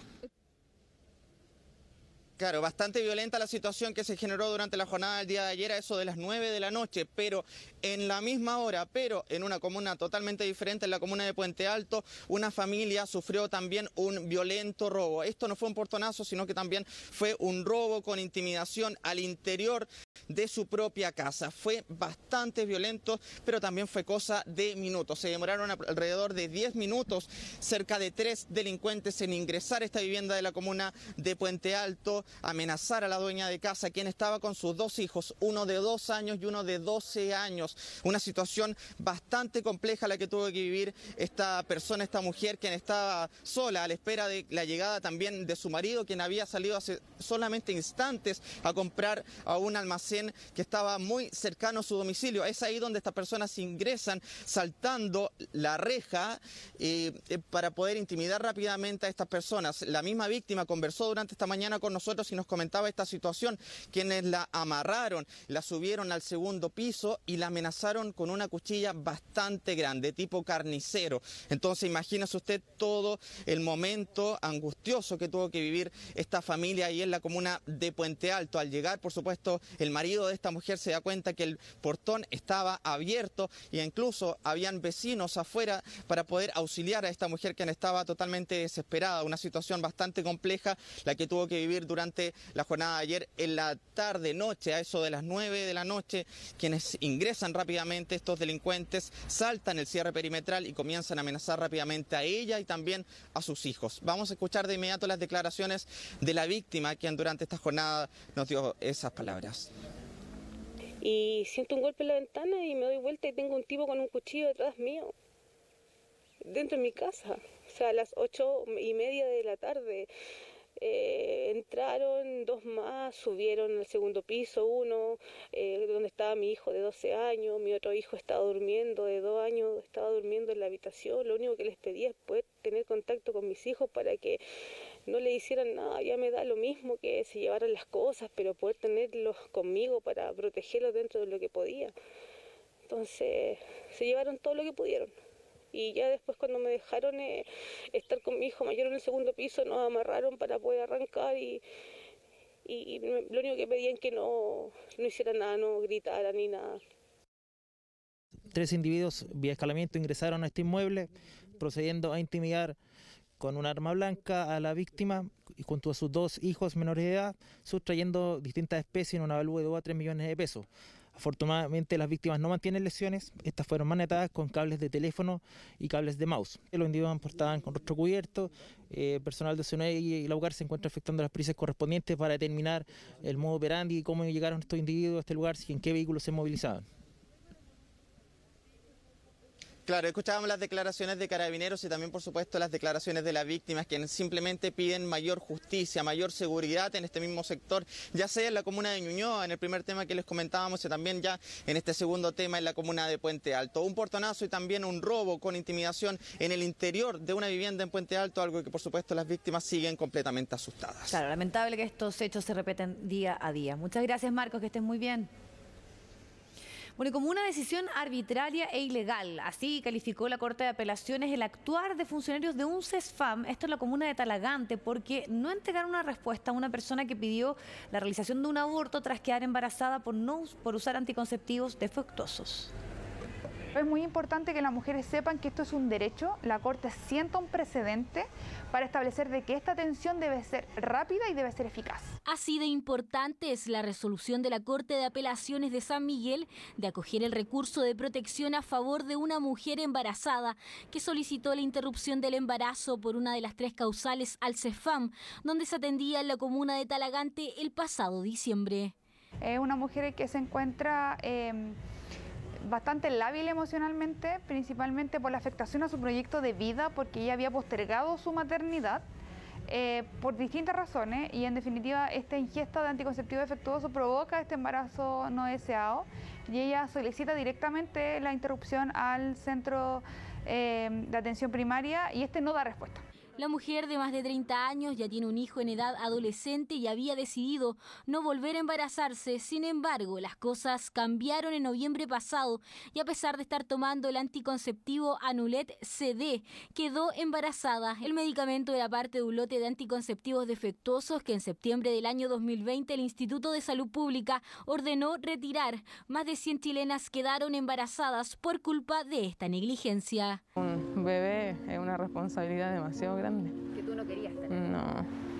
S3: Claro, bastante violenta la situación que se generó durante la jornada del día de ayer a eso de las 9 de la noche, pero en la misma hora, pero en una comuna totalmente diferente, en la comuna de Puente Alto, una familia sufrió también un violento robo. Esto no fue un portonazo, sino que también fue un robo con intimidación al interior de su propia casa. Fue bastante violento, pero también fue cosa de minutos. Se demoraron alrededor de 10 minutos, cerca de 3 delincuentes en ingresar a esta vivienda de la comuna de Puente Alto, amenazar a la dueña de casa, quien estaba con sus 2 hijos, uno de 2 años y uno de 12 años. Una situación bastante compleja la que tuvo que vivir esta persona, esta mujer, quien estaba sola a la espera de la llegada también de su marido, quien había salido hace solamente instantes a comprar a un almacén que estaba muy cercano a su domicilio. Es ahí donde estas personas ingresan saltando la reja para poder intimidar rápidamente a estas personas. La misma víctima conversó durante esta mañana con nosotros y nos comentaba esta situación, quienes la amarraron, la subieron al segundo piso y la amenazaron con una cuchilla bastante grande, tipo carnicero. Entonces imagínese usted todo el momento angustioso que tuvo que vivir esta familia ahí en la comuna de Puente Alto. Al llegar, por supuesto, el marido de esta mujer se da cuenta que el portón estaba abierto e incluso habían vecinos afuera para poder auxiliar a esta mujer, quien estaba totalmente desesperada. Una situación bastante compleja la que tuvo que vivir durante la jornada de ayer en la tarde-noche, a eso de las 9 de la noche, quienes ingresan rápidamente, estos delincuentes saltan el cierre perimetral y comienzan a amenazar rápidamente a ella y también a sus hijos. Vamos a escuchar de inmediato las declaraciones de la víctima, quien durante esta jornada nos dio esas palabras.
S13: Y siento un golpe en la ventana y me doy vuelta y tengo un tipo con un cuchillo detrás mío, dentro de mi casa. O sea, a las 8:30 de la tarde entraron 2 más, subieron al segundo piso, uno donde estaba mi hijo de 12 años, mi otro hijo estaba durmiendo de 2 años, estaba durmiendo en la habitación. Lo único que les pedía es poder tener contacto con mis hijos para que no le hicieran nada. Ya me da lo mismo que se llevaran las cosas, pero poder tenerlos conmigo para protegerlos dentro de lo que podía. Entonces se llevaron todo lo que pudieron. Y ya después, cuando me dejaron estar con mi hijo mayor en el segundo piso, nos amarraron para poder arrancar y lo único que pedían que no hicieran nada, no gritaran ni nada.
S14: 3 individuos vía escalamiento ingresaron a este inmueble, procediendo a intimidar con un arma blanca a la víctima y junto a sus 2 hijos menores de edad, sustrayendo distintas especies en una valúa de 2 a 3 millones de pesos. Afortunadamente las víctimas no mantienen lesiones, estas fueron maniatadas con cables de teléfono y cables de mouse. Los individuos portaban con rostro cubierto, personal de SUNED y la UCAR se encuentra efectuando las pericias correspondientes para determinar el modo operandi y cómo llegaron estos individuos a este lugar y en qué vehículos se movilizaban.
S3: Claro, escuchábamos las declaraciones de Carabineros y también, por supuesto, las declaraciones de las víctimas, quienes simplemente piden mayor justicia, mayor seguridad en este mismo sector, ya sea en la comuna de Ñuñoa, en el primer tema que les comentábamos, y también ya en este segundo tema en la comuna de Puente Alto. Un portonazo y también un robo con intimidación en el interior de una vivienda en Puente Alto, algo que, por supuesto, las víctimas siguen completamente asustadas.
S2: Claro, lamentable que estos hechos se repiten día a día. Muchas gracias, Marcos, que estés muy bien. Bueno, y como una decisión arbitraria e ilegal, así calificó la Corte de Apelaciones el actuar de funcionarios de un CESFAM, esto en la comuna de Talagante, porque no entregaron una respuesta a una persona que pidió la realización de un aborto tras quedar embarazada por usar anticonceptivos defectuosos.
S15: Es muy importante que las mujeres sepan que esto es un derecho. La Corte sienta un precedente para establecer de que esta atención debe ser rápida y debe ser eficaz.
S16: Así de importante es la resolución de la Corte de Apelaciones de San Miguel de acoger el recurso de protección a favor de una mujer embarazada que solicitó la interrupción del embarazo por una de las 3 causales al CESFAM, donde se atendía en la comuna de Talagante el pasado diciembre.
S15: Es una mujer que se encuentra bastante lábil emocionalmente, principalmente por la afectación a su proyecto de vida, porque ella había postergado su maternidad por distintas razones y en definitiva esta ingesta de anticonceptivo defectuoso provoca este embarazo no deseado y ella solicita directamente la interrupción al centro de atención primaria y este no da respuesta.
S16: La mujer de más de 30 años ya tiene un hijo en edad adolescente y había decidido no volver a embarazarse. Sin embargo, las cosas cambiaron en noviembre pasado y a pesar de estar tomando el anticonceptivo Anulet CD, quedó embarazada. El medicamento era parte de un lote de anticonceptivos defectuosos que en septiembre del año 2020 el Instituto de Salud Pública ordenó retirar. Más de 100 chilenas quedaron embarazadas por culpa de esta negligencia.
S17: Un bebé es una responsabilidad demasiado grande.
S2: ¿Que tú no querías tener?
S17: No,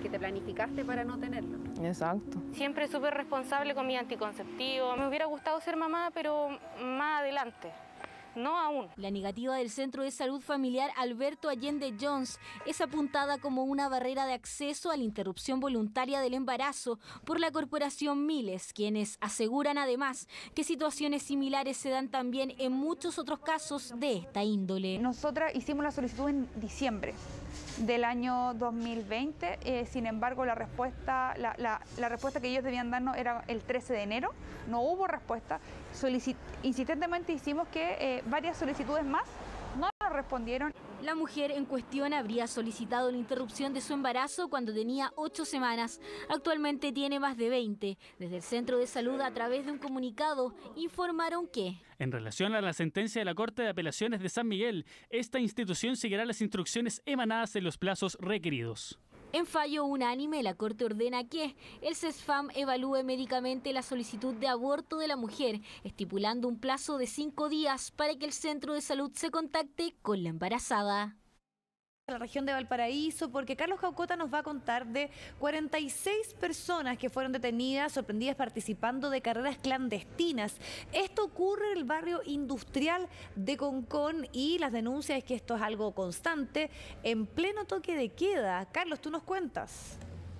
S5: porque te planificaste para no tenerlo.
S25: Exacto. Siempre súper responsable con mi anticonceptivo. Me hubiera gustado ser mamá, pero más adelante. No aún.
S16: La negativa del Centro de Salud Familiar Alberto Allende Jones es apuntada como una barrera de acceso a la interrupción voluntaria del embarazo por la corporación Miles, quienes aseguran además que situaciones similares se dan también en muchos otros casos de esta índole.
S15: Nosotras hicimos la solicitud en diciembre del año 2020, sin embargo la respuesta que ellos debían darnos era el 13 de enero, no hubo respuesta. Insistentemente hicimos que varias solicitudes más no nos respondieron.
S16: La mujer en cuestión habría solicitado la interrupción de su embarazo cuando tenía 8 semanas. Actualmente tiene más de 20. Desde el Centro de Salud, a través de un comunicado, informaron que...
S17: En relación a la sentencia de la Corte de Apelaciones de San Miguel, esta institución seguirá las instrucciones emanadas en los plazos requeridos.
S16: En fallo unánime, la Corte ordena que el CESFAM evalúe médicamente la solicitud de aborto de la mujer, estipulando un plazo de 5 días para que el centro de salud se contacte con la embarazada.
S2: La región de Valparaíso, porque Carlos Caucota nos va a contar de 46 personas que fueron detenidas, sorprendidas participando de carreras clandestinas. Esto ocurre en el barrio industrial de Concón y las denuncias es que esto es algo constante en pleno toque de queda. Carlos, tú nos cuentas.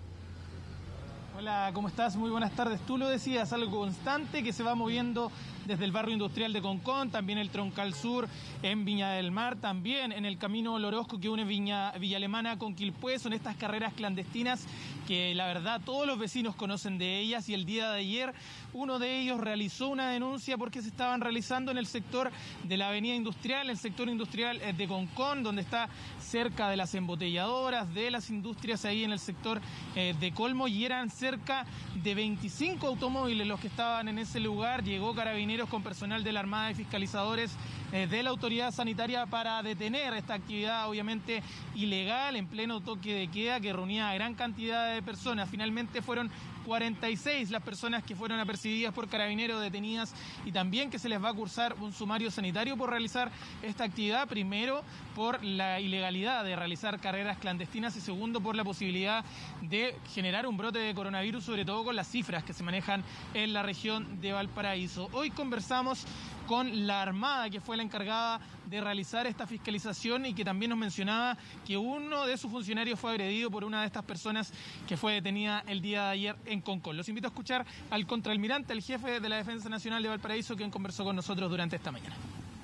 S18: Hola, ¿cómo estás? Muy buenas tardes. Tú lo decías, algo constante que se va moviendo desde el barrio industrial de Concón, también el Troncal Sur en Viña del Mar, también en el camino Lorosco que une Villa Alemana con Quilpué. Son estas carreras clandestinas que la verdad todos los vecinos conocen de ellas, y el día de ayer uno de ellos realizó una denuncia porque se estaban realizando en el sector de la avenida industrial, el sector industrial de Concón, donde está cerca de las embotelladoras, de las industrias ahí en el sector de Colmo, y eran cerca de 25 automóviles los que estaban en ese lugar. Llegó Carabineros con personal de la Armada y fiscalizadores de la autoridad sanitaria para detener esta actividad obviamente ilegal en pleno toque de queda que reunía a gran cantidad de personas. Finalmente fueron 46 las personas que fueron apercibidas por Carabineros, detenidas, y también que se les va a cursar un sumario sanitario por realizar esta actividad, primero por la ilegalidad de realizar carreras clandestinas y segundo por la posibilidad de generar un brote de coronavirus, sobre todo con las cifras que se manejan en la región de Valparaíso. Hoy conversamos con la Armada, que fue la encargada de realizar esta fiscalización y que también nos mencionaba que uno de sus funcionarios fue agredido por una de estas personas que fue detenida el día de ayer en Concón. Los invito a escuchar al contraalmirante, el jefe de la Defensa Nacional de Valparaíso, quien conversó con nosotros durante esta mañana.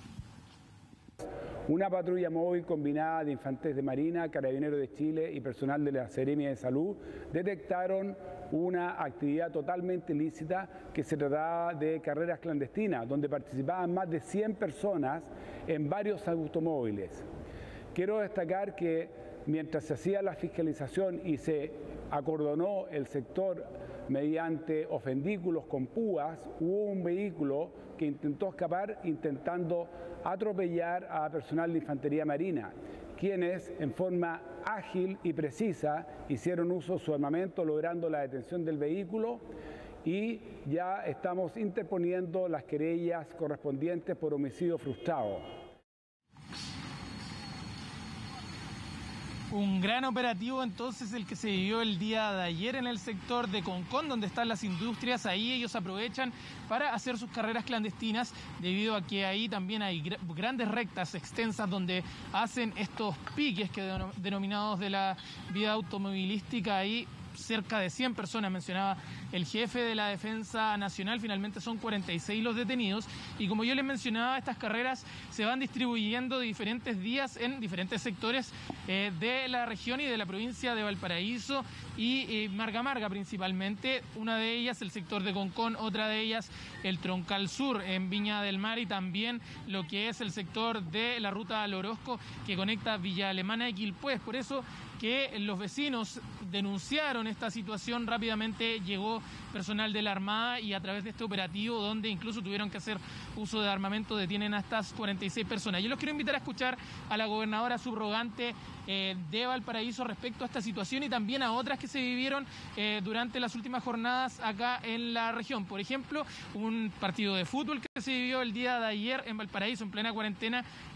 S20: Una patrulla móvil combinada de infantes de Marina, Carabineros de Chile y personal de la Seremia de Salud detectaron una actividad totalmente ilícita que se trataba de carreras clandestinas, donde participaban más de 100 personas en varios automóviles. Quiero destacar que mientras se hacía la fiscalización y se acordonó el sector mediante ofendículos con púas, hubo un vehículo que intentó escapar intentando atropellar a personal de Infantería Marina, quienes en forma ágil y precisa hicieron uso de su armamento, logrando la detención del vehículo, y ya estamos interponiendo las querellas correspondientes por homicidio frustrado.
S18: Un gran operativo entonces el que se vivió el día de ayer en el sector de Concón, donde están las industrias. Ahí ellos aprovechan para hacer sus carreras clandestinas, debido a que ahí también hay grandes rectas extensas donde hacen estos piques que denominados de la vía automovilística. Ahí cerca de 100 personas, mencionaba el jefe de la Defensa Nacional. Finalmente son 46 los detenidos, y como yo les mencionaba, estas carreras se van distribuyendo de diferentes días en diferentes sectores de la región y de la provincia de Valparaíso y Marga Marga principalmente. Una de ellas el sector de Concón, otra de ellas el Troncal Sur en Viña del Mar, y también lo que es el sector de la ruta al Orozco que conecta Villa Alemana y Quilpué. Por eso que los vecinos denunciaron esta situación, rápidamente llegó personal de la Armada, y a través de este operativo, donde incluso tuvieron que hacer uso de armamento, detienen a estas 46 personas. Yo los quiero invitar a escuchar a la gobernadora subrogante de Valparaíso respecto a esta situación y también a otras que se vivieron durante las últimas jornadas acá en la región. Por ejemplo, un partido de fútbol que se vivió el día de ayer en Valparaíso, en plena cuarentena,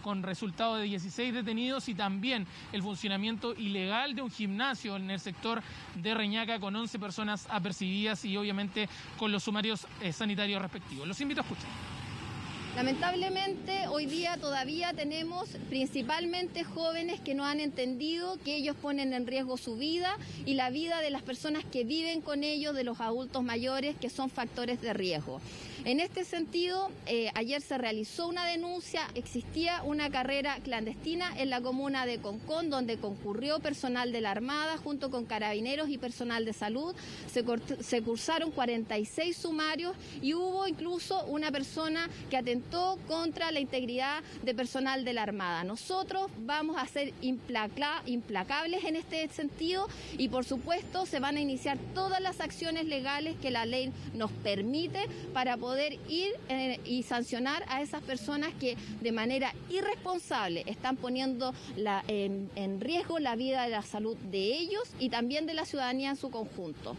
S18: con resultado de 16 detenidos, y también el funcionamiento ilegal de un gimnasio en el sector de Reñaca con 11 personas apercibidas y obviamente con los sumarios sanitarios respectivos. Los invito a escuchar.
S1: Lamentablemente, hoy día todavía tenemos principalmente jóvenes que no han entendido que ellos ponen en riesgo su vida y la vida de las personas que viven con ellos, de los adultos mayores, que son factores de riesgo. En este sentido, ayer se realizó una denuncia. Existía una carrera clandestina en la comuna de Concón, donde concurrió personal de la Armada junto con carabineros y personal de salud. Se cursaron 46 sumarios y hubo incluso una persona que atentó contra la integridad de personal de la Armada. Nosotros vamos a ser implacables en este sentido y, por supuesto, se van a iniciar todas las acciones legales que la ley nos permite para poder ir y sancionar a esas personas que de manera irresponsable están poniendo en riesgo la vida y la salud de ellos y también de la ciudadanía en su conjunto.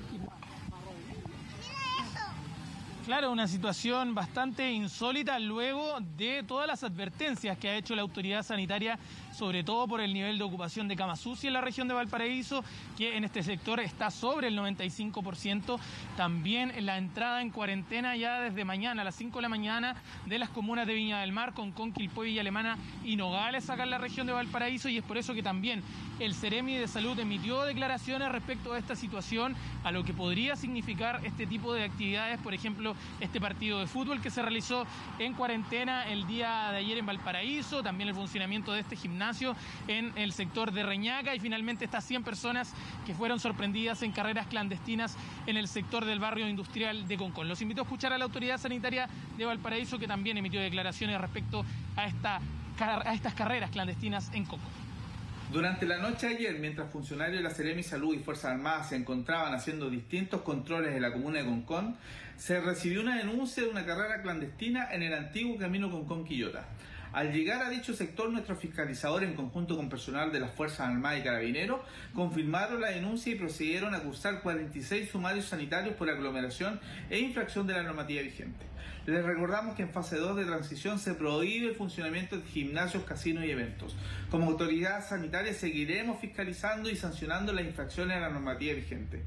S18: Claro, una situación bastante insólita luego de todas las advertencias que ha hecho la autoridad sanitaria, sobre todo por el nivel de ocupación de camas UCI en la región de Valparaíso, que en este sector está sobre el 95%. También la entrada en cuarentena ya desde mañana a las 5 de la mañana de las comunas de Viña del Mar, Concón, Quilpué, Villa Alemana y Nogales acá en la región de Valparaíso, y es por eso que también el Ceremi de Salud emitió declaraciones respecto a esta situación, a lo que podría significar este tipo de actividades, por ejemplo, este partido de fútbol que se realizó en cuarentena el día de ayer en Valparaíso, también el funcionamiento de este gimnasio en el sector de Reñaca y finalmente estas 100 personas que fueron sorprendidas en carreras clandestinas en el sector del barrio industrial de Concón. Los invito a escuchar a la autoridad sanitaria de Valparaíso, que también emitió declaraciones respecto a estas carreras clandestinas en Concón.
S10: Durante la noche de ayer, mientras funcionarios de la Seremi Salud y Fuerzas Armadas se encontraban haciendo distintos controles en la comuna de Concón, se recibió una denuncia de una carrera clandestina en el antiguo camino Concón-Quillota. Al llegar a dicho sector, nuestros fiscalizadores, en conjunto con personal de las Fuerzas Armadas y Carabineros, confirmaron la denuncia y procedieron a cursar 46 sumarios sanitarios por aglomeración e infracción de la normativa vigente. Les recordamos que en fase 2 de transición se prohíbe el funcionamiento de gimnasios, casinos y eventos. Como autoridad sanitaria seguiremos fiscalizando y sancionando las infracciones a la normativa vigente.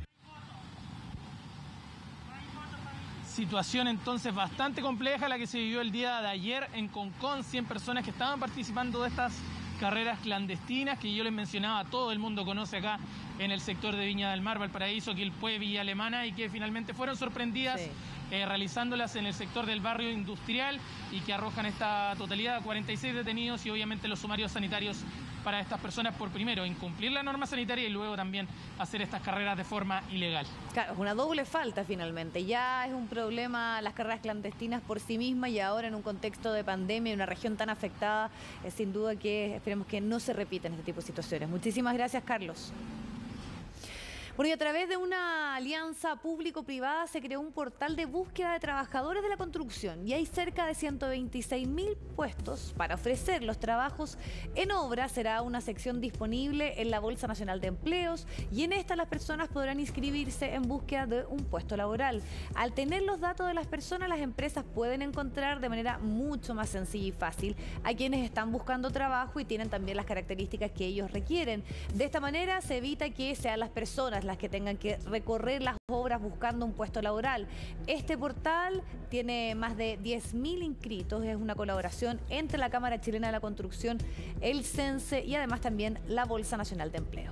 S18: Situación entonces bastante compleja la que se vivió el día de ayer en Concón. 100 personas que estaban participando de estas carreras clandestinas que yo les mencionaba, todo el mundo conoce acá en el sector de Viña del Mar, Valparaíso, Quilpué, Villa Alemana, y que finalmente fueron sorprendidas realizándolas en el sector del barrio industrial y que arrojan esta totalidad de 46 detenidos y obviamente los sumarios sanitarios para estas personas por primero incumplir la norma sanitaria y luego también hacer estas carreras de forma ilegal.
S2: Claro, una doble falta finalmente. Ya es un problema las carreras clandestinas por sí mismas y ahora en un contexto de pandemia y una región tan afectada, sin duda que esperemos que no se repiten este tipo de situaciones. Muchísimas gracias, Carlos. Bueno, y a través de una alianza público-privada se creó un portal de búsqueda de trabajadores de la construcción y hay cerca de 126.000 puestos para ofrecer los trabajos en obra. Será una sección disponible en la Bolsa Nacional de Empleos y en esta las personas podrán inscribirse en búsqueda de un puesto laboral. Al tener los datos de las personas, las empresas pueden encontrar de manera mucho más sencilla y fácil a quienes están buscando trabajo y tienen también las características que ellos requieren. De esta manera se evita que sean las personas las que tengan que recorrer las obras buscando un puesto laboral. Este portal tiene más de 10.000 inscritos, es una colaboración entre la Cámara Chilena de la Construcción, el CENSE y además también la Bolsa Nacional de Empleo.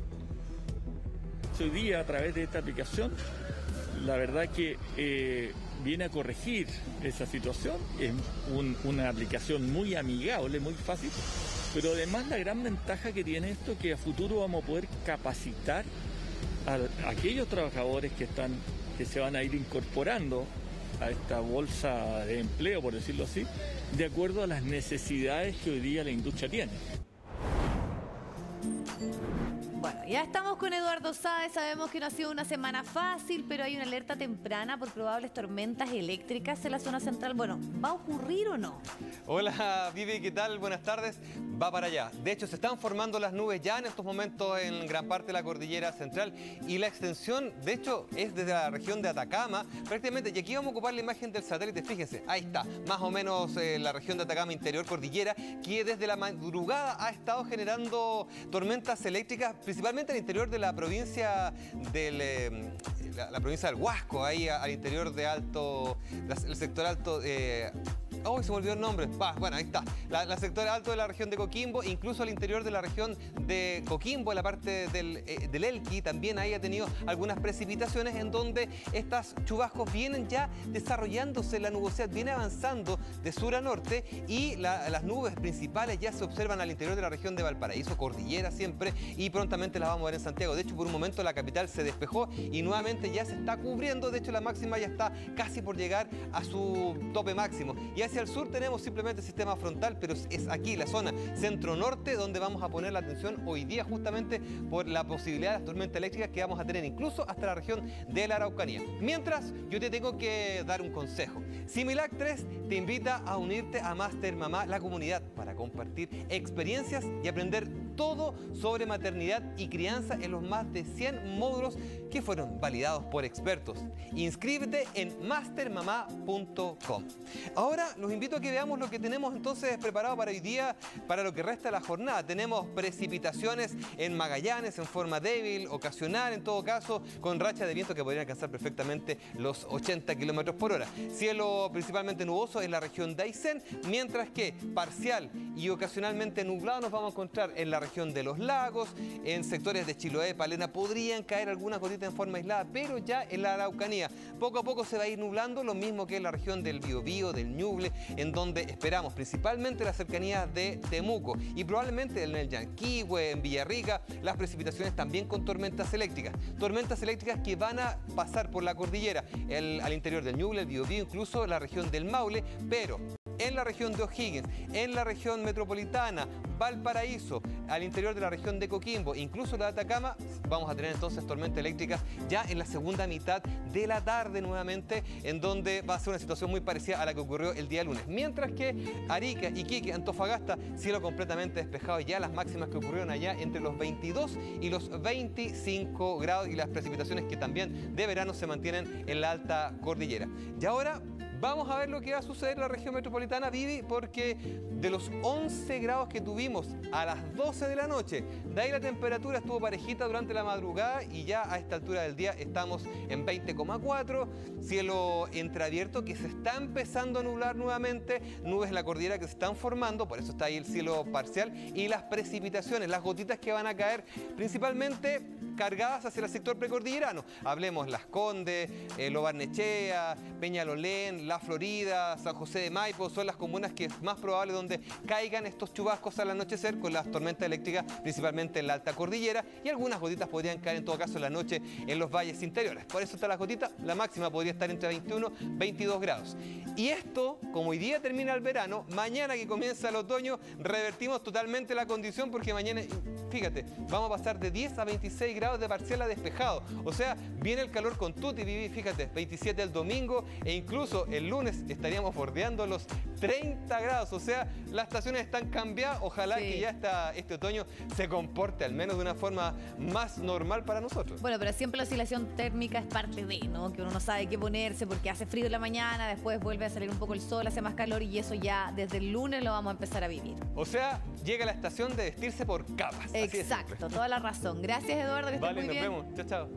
S19: Hoy día, a través de esta aplicación, la verdad que viene a corregir esa situación. Es una aplicación muy amigable, muy fácil, pero además la gran ventaja que tiene esto es que a futuro vamos a poder capacitar a aquellos trabajadores que se van a ir incorporando a esta bolsa de empleo, por decirlo así, de acuerdo a las necesidades que hoy día la industria tiene.
S2: Bueno, ya estamos con Eduardo Sáez, sabemos que no ha sido una semana fácil, pero hay una alerta temprana por probables tormentas eléctricas en la zona central. Bueno, ¿va a ocurrir o no?
S7: Hola Vivi, ¿qué tal? Buenas tardes. Va para allá. De hecho, se están formando las nubes ya en estos momentos en gran parte de la cordillera central y la extensión, de hecho, es desde la región de Atacama, prácticamente, y aquí vamos a ocupar la imagen del satélite, fíjense, ahí está, más o menos la región de Atacama interior cordillera, que desde la madrugada ha estado generando tormentas eléctricas, principalmente al interior de la provincia del... la provincia del Huasco, ahí al interior de Alto, el sector alto, oh, se me olvidó el nombre. Bueno, ahí está. La sector alto de la región de Coquimbo, incluso al interior de la región de Coquimbo, en la parte del Elqui, también ahí ha tenido algunas precipitaciones en donde estos chubascos vienen ya desarrollándose, la nubosidad viene avanzando de sur a norte y las nubes principales ya se observan al interior de la región de Valparaíso, cordillera siempre, y prontamente las vamos a ver en Santiago. De hecho, por un momento la capital se despejó y nuevamente ya se está cubriendo. De hecho, la máxima ya está casi por llegar a su tope máximo. Y hacia el sur tenemos simplemente sistema frontal, pero es aquí la zona centro-norte donde vamos a poner la atención hoy día justamente por la posibilidad de las tormentas eléctricas que vamos a tener incluso hasta la región de la Araucanía. Mientras, yo te tengo que dar un consejo. Similac 3 te invita a unirte a Master Mamá, la comunidad, para compartir experiencias y aprender todo sobre maternidad y crianza en los más de 100 módulos que fueron validados por expertos. Inscríbete en mastermamá.com. Ahora los invito a que veamos lo que tenemos entonces preparado para hoy día, para lo que resta de la jornada. Tenemos precipitaciones en Magallanes en forma débil, ocasional en todo caso, con rachas de viento que podrían alcanzar perfectamente los 80 kilómetros por hora. Cielo principalmente nuboso en la región de Aysén, mientras que parcial y ocasionalmente nublado nos vamos a encontrar en la región de los lagos, en sectores de Chiloé, Palena, podrían caer algunas gotitas en forma aislada, pero ya en la Araucanía poco a poco se va a ir nublando, lo mismo que en la región del Biobío, del Ñuble, en donde esperamos principalmente la cercanía de Temuco y probablemente en el Yanquihue, en Villarrica, las precipitaciones también con tormentas eléctricas que van a pasar por la cordillera, al interior del Ñuble, el Biobío, incluso la región del Maule, pero en la región de O'Higgins, en la región metropolitana, Valparaíso, al interior de la región de Coquimbo, incluso la de Atacama, vamos a tener entonces tormentas eléctricas ya en la segunda mitad de la tarde nuevamente, en donde va a ser una situación muy parecida a la que ocurrió el día lunes. Mientras que Arica, Iquique, Antofagasta, cielo completamente despejado, ya las máximas que ocurrieron allá entre los 22 y los 25 grados y las precipitaciones que también de verano se mantienen en la alta cordillera. Y ahora vamos a ver lo que va a suceder en la región metropolitana, Vivi, porque de los 11 grados que tuvimos a las 12 de la noche, de ahí la temperatura estuvo parejita durante la madrugada y ya a esta altura del día estamos en 20,4, cielo entreabierto que se está empezando a nublar nuevamente, nubes en la cordillera que se están formando, por eso está ahí el cielo parcial, y las precipitaciones, las gotitas que van a caer principalmente cargadas hacia el sector precordillerano. Hablemos Las Condes, Lo Barnechea, Peñalolén, La Florida, San José de Maipo, son las comunas que es más probable donde caigan estos chubascos al anochecer con las tormentas eléctricas, principalmente en la alta cordillera, y algunas gotitas podrían caer en todo caso en la noche en los valles interiores. Por eso está las gotitas, la máxima podría estar entre 21 y 22 grados. Y esto, como hoy día termina el verano, mañana que comienza el otoño, revertimos totalmente la condición porque mañana, fíjate, vamos a pasar de 10 a 26 grados de parcial a despejado. O sea, viene el calor con tutti, Vivi, fíjate, 27 el domingo e incluso el lunes estaríamos bordeando los 30 grados. O sea, las estaciones están cambiadas. Ojalá que ya este otoño se comporte al menos de una forma más normal para nosotros.
S2: Bueno, pero siempre la oscilación térmica es parte de, ¿no? Que uno no sabe qué ponerse porque hace frío en la mañana, después vuelve a salir un poco el sol, hace más calor y eso ya desde el lunes lo vamos a empezar a vivir.
S7: O sea, llega la estación de vestirse por capas.
S2: Exacto, toda la razón. Gracias, Eduardo, que estés muy bien.
S7: Nos vemos. Chao, chao.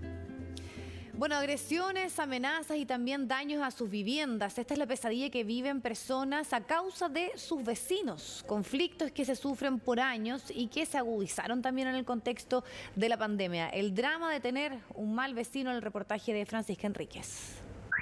S2: Bueno, agresiones, amenazas y también daños a sus viviendas. Esta es la pesadilla que viven personas a causa de sus vecinos. Conflictos que se sufren por años y que se agudizaron también en el contexto de la pandemia. El drama de tener un mal vecino en el reportaje de Francisca Enríquez.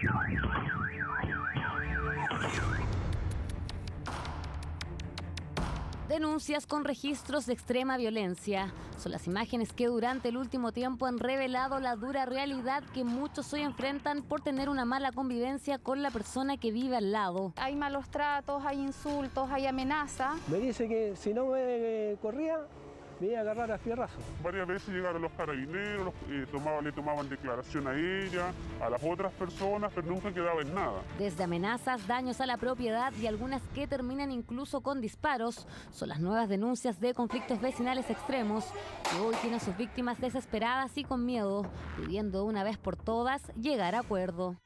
S16: Denuncias con registros de extrema violencia. Son las imágenes que durante el último tiempo han revelado la dura realidad que muchos hoy enfrentan por tener una mala convivencia con la persona que vive al lado.
S15: Hay malos tratos, hay insultos, hay amenazas.
S21: Me dice que si no me corría,
S20: venía a agarrar a fierrazo.
S8: Varias veces llegaron los carabineros, le tomaban declaración a ella, a las otras personas, pero nunca quedaba en nada.
S16: Desde amenazas, daños a la propiedad y algunas que terminan incluso con disparos, son las nuevas denuncias de conflictos vecinales extremos que hoy tienen a sus víctimas desesperadas y con miedo, pidiendo una vez por todas llegar a acuerdo.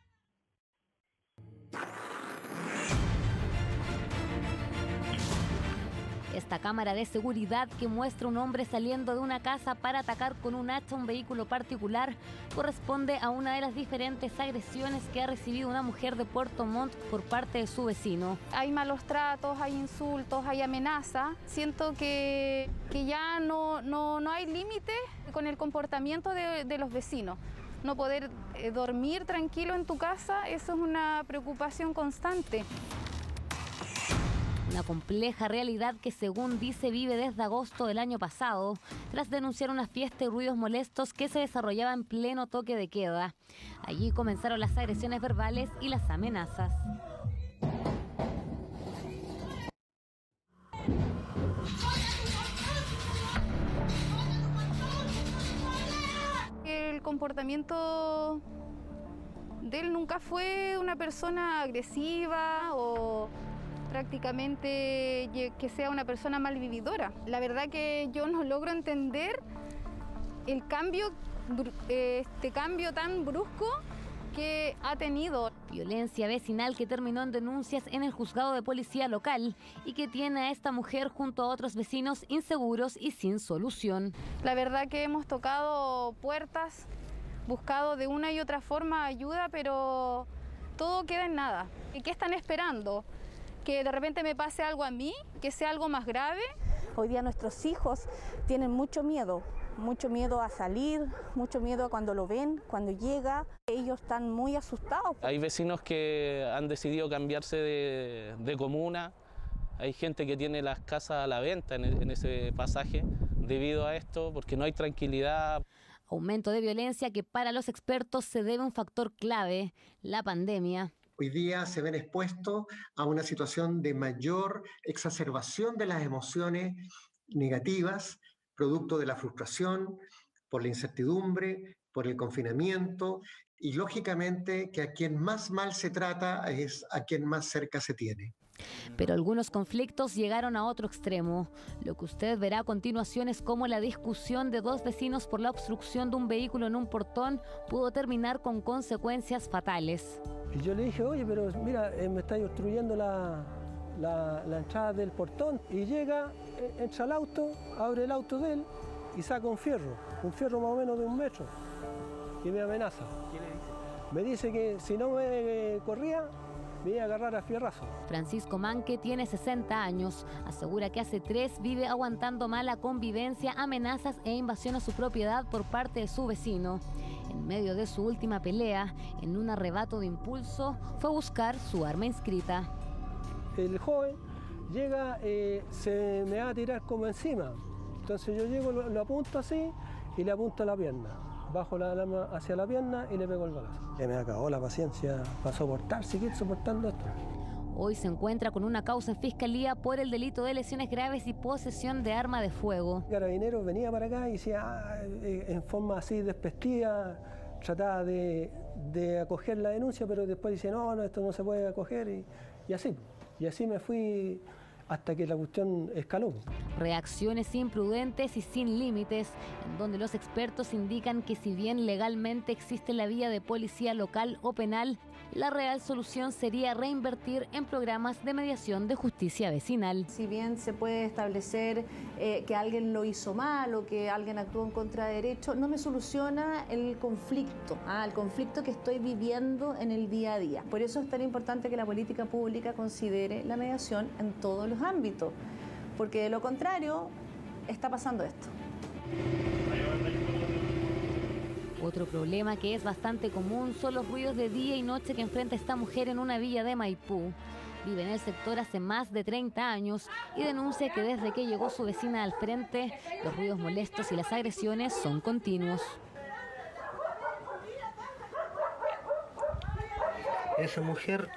S16: Esta cámara de seguridad que muestra un hombre saliendo de una casa para atacar con un hacha un vehículo particular corresponde a una de las diferentes agresiones que ha recibido una mujer de Puerto Montt por parte de su vecino.
S15: Hay malos tratos, hay insultos, hay amenazas. Siento que ya no hay límite con el comportamiento de los vecinos. No poder dormir tranquilo en tu casa, eso es una preocupación constante.
S16: Una compleja realidad que, según dice, vive desde agosto del año pasado, tras denunciar una fiesta y ruidos molestos que se desarrollaba en pleno toque de queda. Allí comenzaron las agresiones verbales y las amenazas.
S15: El comportamiento de él nunca fue una persona agresiva o prácticamente que sea una persona malvividora. La verdad que yo no logro entender el cambio, este cambio tan brusco que ha tenido.
S16: Violencia vecinal que terminó en denuncias en el juzgado de policía local y que tiene a esta mujer junto a otros vecinos inseguros y sin solución.
S15: La verdad que hemos tocado puertas, buscado de una y otra forma ayuda, pero todo queda en nada. ¿Y qué están esperando? ¿Que de repente me pase algo a mí? ¿Que sea algo más grave?
S13: Hoy día nuestros hijos tienen mucho miedo a salir, mucho miedo a cuando lo ven, cuando llega. Ellos están muy asustados.
S21: Hay vecinos que han decidido cambiarse de comuna, hay gente que tiene las casas a la venta en ese pasaje debido a esto, porque no hay tranquilidad.
S16: Aumento de violencia que para los expertos se debe a un factor clave, la pandemia.
S22: Hoy día se ven expuestos a una situación de mayor exacerbación de las emociones negativas, producto de la frustración, por la incertidumbre, por el confinamiento y lógicamente que a quien más mal se trata es a quien más cerca se tiene.
S16: Pero algunos conflictos llegaron a otro extremo. Lo que usted verá a continuación es cómo la discusión de dos vecinos por la obstrucción de un vehículo en un portón pudo terminar con consecuencias fatales.
S20: Y yo le dije, oye, pero mira, me está obstruyendo la entrada del portón. Y llega, entra al auto, abre el auto de él y saca un fierro más o menos de 1 metro. Y me amenaza. ¿Qué le dice? Me dice que si no me corría, me iba a agarrar a fierrazo.
S16: Francisco Manque tiene 60 años. Asegura que hace 3 vive aguantando mala convivencia, amenazas e invasión a su propiedad por parte de su vecino. En medio de su última pelea, en un arrebato de impulso, fue a buscar su arma inscrita.
S20: El joven llega, se me va a tirar como encima. Entonces yo llego, lo apunto así y le apunto a la pierna. Bajo la arma hacia la pierna y le pego el balazo. Ya me acabó la paciencia para soportar, seguir soportando esto.
S16: Hoy se encuentra con una causa en fiscalía por el delito de lesiones graves y posesión de arma de fuego.
S20: Carabineros venía para acá y decía, en forma así despectiva, trataba de acoger la denuncia, pero después dice, no, esto no se puede acoger y así. Y así me fui hasta que la cuestión escaló.
S16: Reacciones imprudentes y sin límites, en donde los expertos indican que si bien legalmente existe la vía de policía local o penal, la real solución sería reinvertir en programas de mediación de justicia vecinal.
S23: Si bien se puede establecer que alguien lo hizo mal o que alguien actuó en contra de derecho, no me soluciona el conflicto que estoy viviendo en el día a día. Por eso es tan importante que la política pública considere la mediación en todos los ámbitos, porque de lo contrario está pasando esto.
S16: Otro problema que es bastante común son los ruidos de día y noche que enfrenta esta mujer en una villa de Maipú. Vive en el sector hace más de 30 años y denuncia que desde que llegó su vecina al frente, los ruidos molestos y las agresiones son continuos.
S24: Esa mujer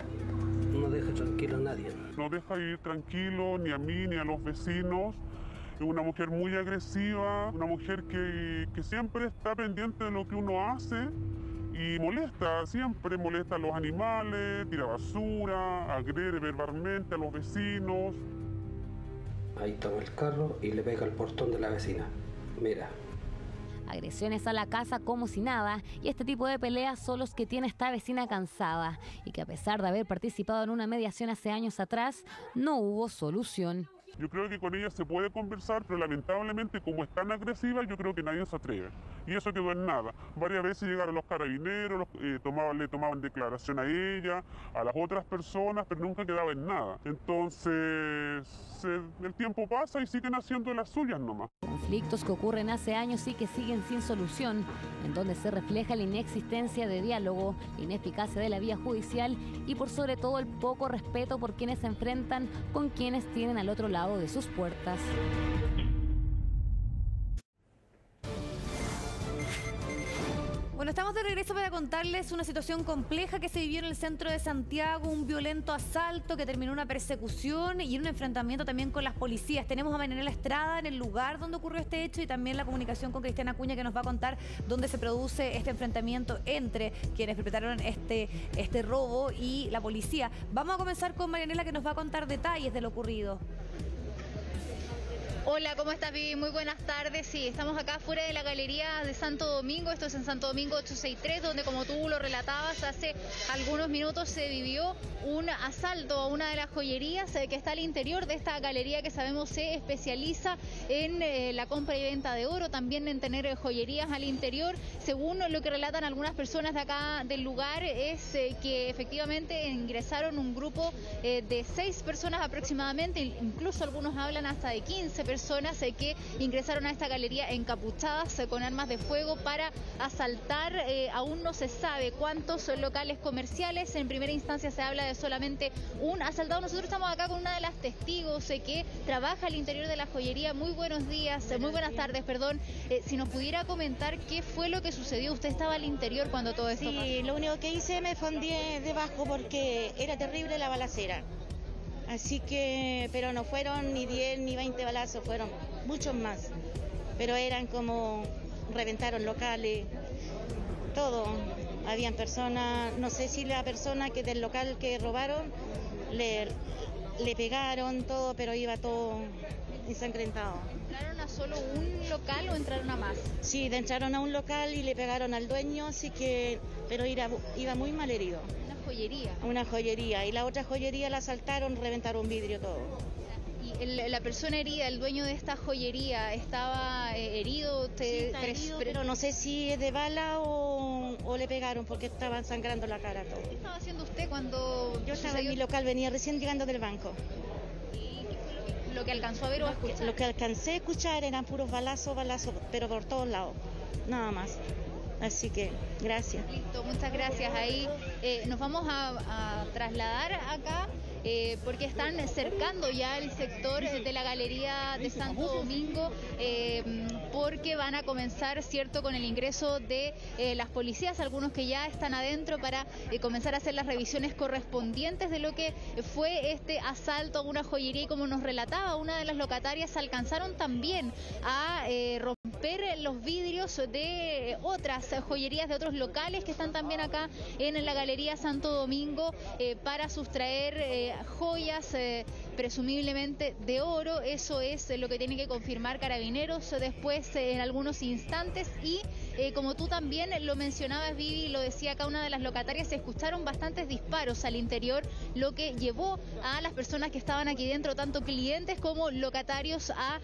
S24: no deja tranquilo a nadie.
S8: No deja ir tranquilo ni a mí ni a los vecinos. Es una mujer muy agresiva, una mujer que siempre está pendiente de lo que uno hace y siempre molesta a los animales, tira basura, agrede verbalmente a los vecinos.
S4: Ahí toma el carro y le pega al portón de la vecina. Mira.
S6: Agresiones a la casa como si nada, y este tipo de peleas son los que tiene esta vecina cansada y que a pesar de haber participado en una mediación hace años atrás, no hubo solución.
S8: Yo creo que con ella se puede conversar, pero lamentablemente como es tan agresiva, yo creo que nadie se atreve. Y eso quedó en nada. Varias veces llegaron los carabineros, le tomaban declaración a ella, a las otras personas, pero nunca quedaba en nada. Entonces, el tiempo pasa y siguen haciendo las suyas nomás.
S6: Conflictos que ocurren hace años y que siguen sin solución, en donde se refleja la inexistencia de diálogo, la ineficacia de la vía judicial y por sobre todo el poco respeto por quienes se enfrentan con quienes tienen al otro lado de sus puertas.
S2: Bueno, estamos de regreso para contarles una situación compleja que se vivió en el centro de Santiago, un violento asalto que terminó en una persecución y en un enfrentamiento también con las policías. Tenemos a Marianela Estrada en el lugar donde ocurrió este hecho y también la comunicación con Cristiana Acuña, que nos va a contar dónde se produce este enfrentamiento entre quienes perpetraron este robo y la policía. Vamos a comenzar con Marianela, que nos va a contar detalles de lo ocurrido.
S9: Hola, ¿cómo estás, Vivi? Muy buenas tardes. Sí, estamos acá fuera de la galería de Santo Domingo. Esto es en Santo Domingo 863, donde, como tú lo relatabas, hace algunos minutos se vivió un asalto a una de las joyerías que está al interior de esta galería, que sabemos se especializa en la compra y venta de oro, también en tener joyerías al interior. Según lo que relatan algunas personas de acá del lugar, es que efectivamente ingresaron un grupo de 6 personas aproximadamente, incluso algunos hablan hasta de 15 personas que ingresaron a esta galería encapuchadas con armas de fuego para asaltar. Aún no se sabe cuántos locales comerciales. En primera instancia se habla de solamente un asaltado. Nosotros estamos acá con una de las testigos que trabaja al interior de la joyería. Muy buenos días, muy buenas tardes, perdón. Si nos pudiera comentar qué fue lo que sucedió. Usted estaba al interior cuando todo esto pasó.
S11: Sí, lo único que hice, me escondí debajo porque era terrible la balacera. Así que, pero no fueron ni 10 ni 20 balazos, fueron muchos más. Pero eran como, reventaron locales, todo. Habían personas, no sé si la persona que del local que robaron, le pegaron todo, pero iba todo ensangrentado.
S9: ¿Entraron a solo un local o entraron a más?
S11: Sí, entraron a un local y le pegaron al dueño, así que, pero iba muy mal herido.
S9: Joyería.
S11: Una joyería, y la otra joyería la asaltaron, reventaron vidrio todo.
S9: ¿Y la persona herida, el dueño de esta joyería, estaba herido?
S11: Sí, está herido, pero no sé si es de bala o le pegaron, porque estaba sangrando la cara todo.
S9: ¿Qué estaba haciendo usted cuando
S11: Yo estaba en mi local, venía recién llegando del banco.
S9: ¿Y qué fue lo que alcanzó a ver o a escuchar?
S11: Lo que alcancé a escuchar eran puros balazos, pero por todos lados, nada más. Así que, gracias.
S9: Listo, muchas gracias. Ahí nos vamos a trasladar acá porque están cercando ya el sector de la galería de Santo Domingo porque van a comenzar, ¿cierto?, con el ingreso de las policías, algunos que ya están adentro para comenzar a hacer las revisiones correspondientes de lo que fue este asalto a una joyería. Y como nos relataba una de las locatarias, alcanzaron también a romper los vidrios de otras joyerías de otros locales que están también acá en la galería Santo Domingo para sustraer joyas presumiblemente de oro. Eso es lo que tiene que confirmar Carabineros después en algunos instantes. Y como tú también lo mencionabas, Vivi, lo decía acá una de las locatarias, se escucharon bastantes disparos al interior, lo que llevó a las personas que estaban aquí dentro, tanto clientes como locatarios, a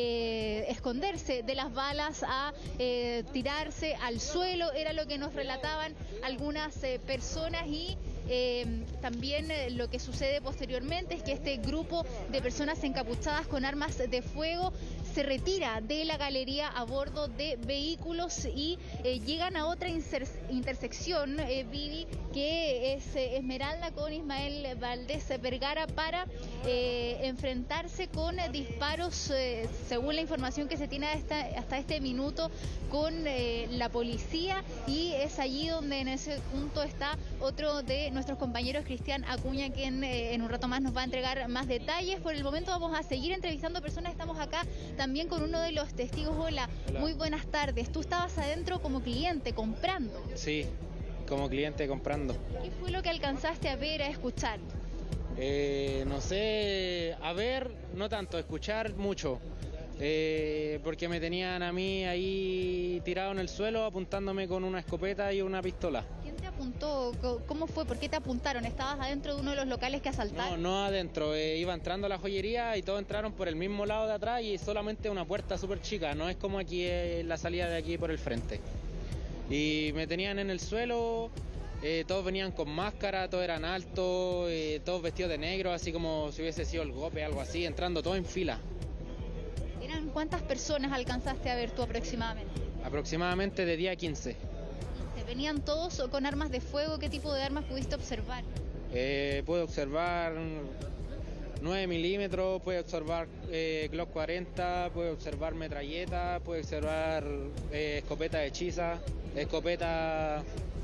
S9: esconderse de las balas, a tirarse al suelo. Era lo que nos relataban algunas personas. Y también lo que sucede posteriormente es que este grupo de personas encapuchadas con armas de fuego se retira de la galería a bordo de vehículos y llegan a otra intersección, Vivi, que es Esmeralda con Ismael Valdés Vergara, para enfrentarse con disparos, según la información que se tiene hasta este minuto, con la policía, y es allí donde en ese punto está otro de nuestros compañeros, Cristian Acuña, quien en un rato más nos va a entregar más detalles. Por el momento vamos a seguir entrevistando personas. Estamos acá también con uno de los testigos. Hola, muy buenas tardes. Tú estabas adentro como cliente, comprando.
S3: Sí, como cliente comprando.
S9: ¿Qué fue lo que alcanzaste a ver, a escuchar?
S3: No sé, a ver, no tanto, escuchar mucho. Porque me tenían a mí ahí tirado en el suelo apuntándome con una escopeta y una pistola.
S9: ¿Quién te apuntó? ¿Cómo fue? ¿Por qué te apuntaron? ¿Estabas adentro de uno de los locales que asaltaron?
S3: No adentro, iba entrando a la joyería y todos entraron por el mismo lado de atrás y solamente una puerta súper chica, no es como aquí la salida de aquí por el frente. Y me tenían en el suelo, todos venían con máscara, todos eran altos, todos vestidos de negro, así como si hubiese sido el golpe, algo así, entrando todos en fila.
S9: ¿Cuántas personas alcanzaste a ver tú aproximadamente?
S3: Aproximadamente de 10 a 15.
S9: ¿Venían todos con armas de fuego? ¿Qué tipo de armas pudiste observar?
S3: Pude observar 9 milímetros, pude observar Glock 40, pude observar metralleta, pude observar escopeta hechiza, escopeta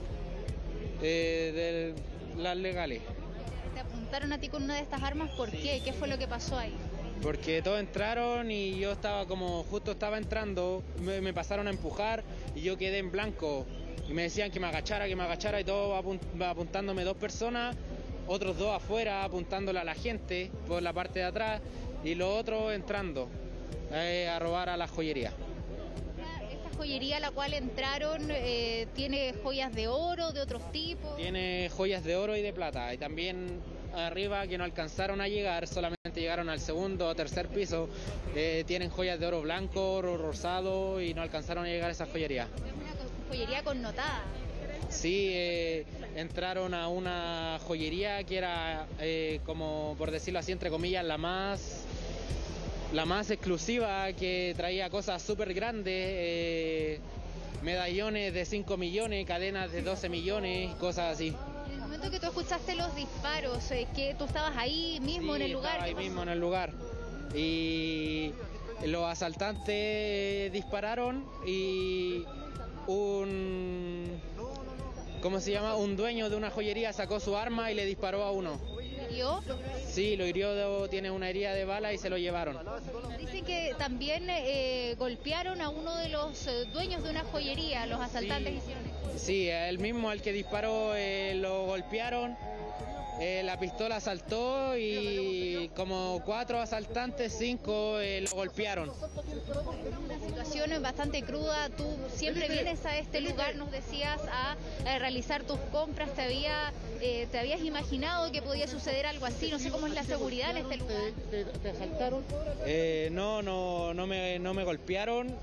S3: de las legales.
S9: ¿Te apuntaron a ti con una de estas armas? ¿Por qué? ¿Qué fue lo que pasó ahí?
S3: Porque todos entraron y yo estaba justo estaba entrando, me pasaron a empujar y yo quedé en blanco. Y me decían que me agachara y todos apuntándome 2 personas, otros 2 afuera apuntándole a la gente por la parte de atrás y los otros entrando a robar a la joyería.
S9: ¿Esta joyería a la cual entraron tiene joyas de oro, de otros tipos?
S3: Tiene joyas de oro y de plata, y también arriba, que no alcanzaron a llegar, solamente llegaron al segundo o tercer piso, tienen joyas de oro blanco, oro rosado, y no alcanzaron a llegar a esa joyería.
S9: Es una joyería connotada.
S3: Sí, entraron a una joyería que era, como por decirlo así, entre comillas, la más exclusiva, que traía cosas súper grandes, medallones de 5 millones, cadenas de 12 millones, cosas así.
S9: Que tú escuchaste los disparos, que tú estabas ahí mismo, sí, en el lugar.
S3: Estaba ahí mismo en el lugar. Y los asaltantes dispararon y un dueño de una joyería sacó su arma y le disparó a uno.
S9: ¿Hirió?
S3: Sí, lo hirió, tiene una herida de bala y se lo llevaron.
S9: Dicen que también golpearon a uno de los dueños de una joyería, los asaltantes hicieron eso.
S3: Sí, el mismo al que disparó lo golpearon, la pistola saltó y como 4 asaltantes, 5 lo golpearon.
S9: Una situación bastante cruda. Tú siempre vienes a este lugar, nos decías, a realizar tus compras. ¿Te habías imaginado que podía suceder algo así? No sé cómo es la seguridad en este lugar.
S3: ¿Te asaltaron? No me golpearon.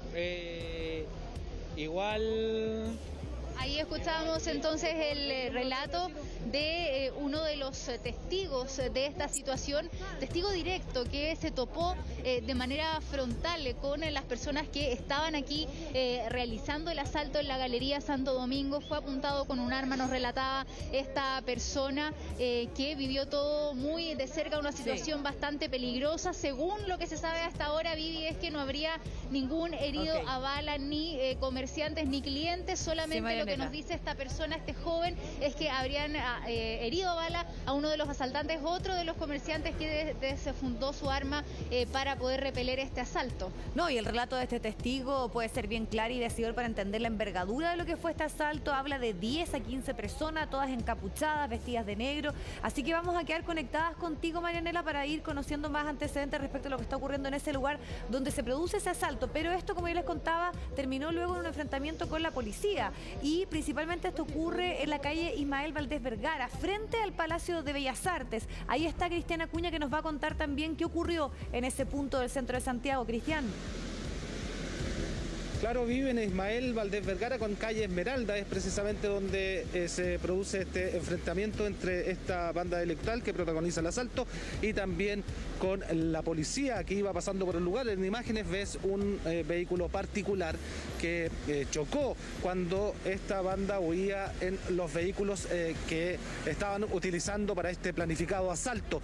S3: Igual...
S9: Ahí escuchábamos entonces el relato de uno de los testigos de esta situación, testigo directo, que se topó de manera frontal con las personas que estaban aquí realizando el asalto en la Galería Santo Domingo. Fue apuntado con un arma, nos relataba esta persona que vivió todo muy de cerca, una situación bastante peligrosa. Según lo que se sabe hasta ahora, Vivi, es que no habría ningún herido a bala, ni comerciantes ni clientes, solamente lo que nos dice esta persona, este joven, es que habrían herido a bala a uno de los asaltantes, otro de los comerciantes que desenfundó su arma para poder repeler este asalto.
S2: No, y el relato de este testigo puede ser bien claro y decidor para entender la envergadura de lo que fue este asalto. Habla de 10 a 15 personas, todas encapuchadas, vestidas de negro. Así que vamos a quedar conectadas contigo, Marianela, para ir conociendo más antecedentes respecto a lo que está ocurriendo en ese lugar donde se produce ese asalto. Pero esto, como yo les contaba, terminó luego en un enfrentamiento con la policía. Y principalmente esto ocurre en la calle Ismael Valdés Vergara, frente al Palacio de Bellas Artes. Ahí está Cristian Acuña, que nos va a contar también qué ocurrió en ese punto del centro de Santiago. Cristian.
S5: Claro, vive en Ismael Valdés Vergara con calle Esmeralda, es precisamente donde se produce este enfrentamiento entre esta banda delictual que protagoniza el asalto y también con la policía que iba pasando por el lugar. En imágenes ves un vehículo particular que chocó cuando esta banda huía en los vehículos que estaban utilizando para este planificado asalto.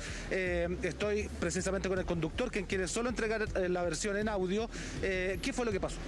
S5: Estoy precisamente con el conductor, quien quiere solo entregar la versión en audio. ¿Qué fue lo que pasó?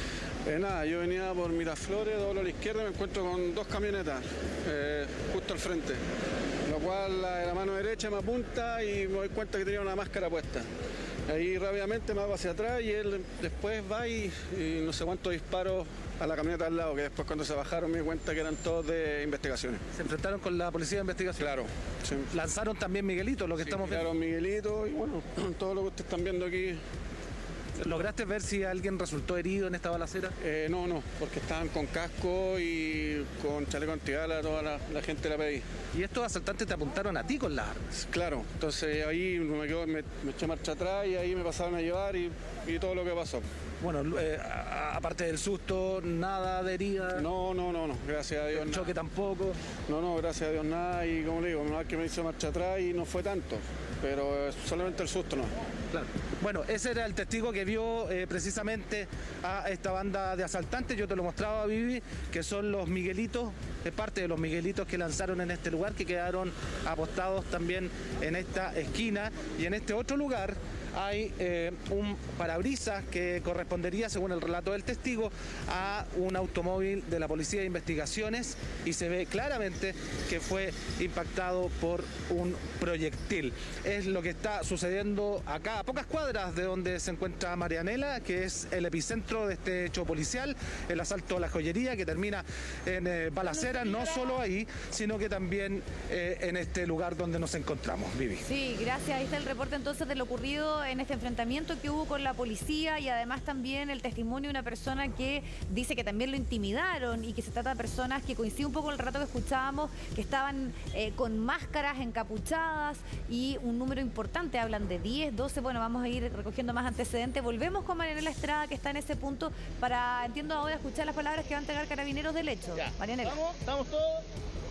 S12: Nada, yo venía por Miraflores, doblo a la izquierda y me encuentro con dos camionetas justo al frente, lo cual la de la mano derecha me apunta y me doy cuenta que tenía una máscara puesta. Ahí rápidamente me hago hacia atrás y él después va y no sé cuántos disparos a la camioneta al lado, que después cuando se bajaron me di cuenta que eran todos de investigaciones.
S5: ¿Se enfrentaron con la policía de investigación?
S12: Claro. Sí.
S5: ¿Lanzaron también Miguelito, lo que estamos viendo?
S12: Claro, Miguelito y bueno, todo lo que ustedes están viendo aquí.
S5: ¿Lograste ver si alguien resultó herido en esta balacera?
S12: No, porque estaban con casco y con chaleco antibala, toda la gente la pedí.
S5: ¿Y estos asaltantes te apuntaron a ti con las armas?
S12: Claro, entonces ahí me eché marcha atrás y ahí me pasaron a llevar y todo lo que pasó.
S5: Bueno, aparte del susto, nada de herida.
S12: No, gracias a Dios nada.
S5: ¿Choque tampoco?
S12: No, gracias a Dios nada y como le digo, nomás que me hice marcha atrás y no fue tanto, pero solamente el susto no.
S5: Claro. Bueno, ese era el testigo que vio precisamente a esta banda de asaltantes. Yo te lo mostraba, Vivi, que son los Miguelitos, es parte de los Miguelitos que lanzaron en este lugar, que quedaron apostados también en esta esquina. Y en este otro lugar hay un parabrisas que correspondería, según el relato del testigo, a un automóvil de la Policía de Investigaciones y se ve claramente que fue impactado por un proyectil. Es lo que está sucediendo acá, a pocas cuadras de donde se encuentra Marianela, que es el epicentro de este hecho policial, el asalto a la joyería que termina en balacera, no solo ahí, sino que también en este lugar donde nos encontramos. Vivi.
S2: Sí, gracias. Ahí está el reporte entonces de lo ocurrido en este enfrentamiento que hubo con la policía y además también el testimonio de una persona que dice que también lo intimidaron y que se trata de personas que coincide un poco con el relato que escuchábamos, que estaban con máscaras encapuchadas y un número importante, hablan de 10, 12, bueno, vamos a ir recogiendo más antecedentes. Volvemos con Marianela Estrada, que está en ese punto, para, entiendo ahora, escuchar las palabras que va a entregar Carabineros del hecho. Ya. Marianela.
S14: ¿Estamos todos?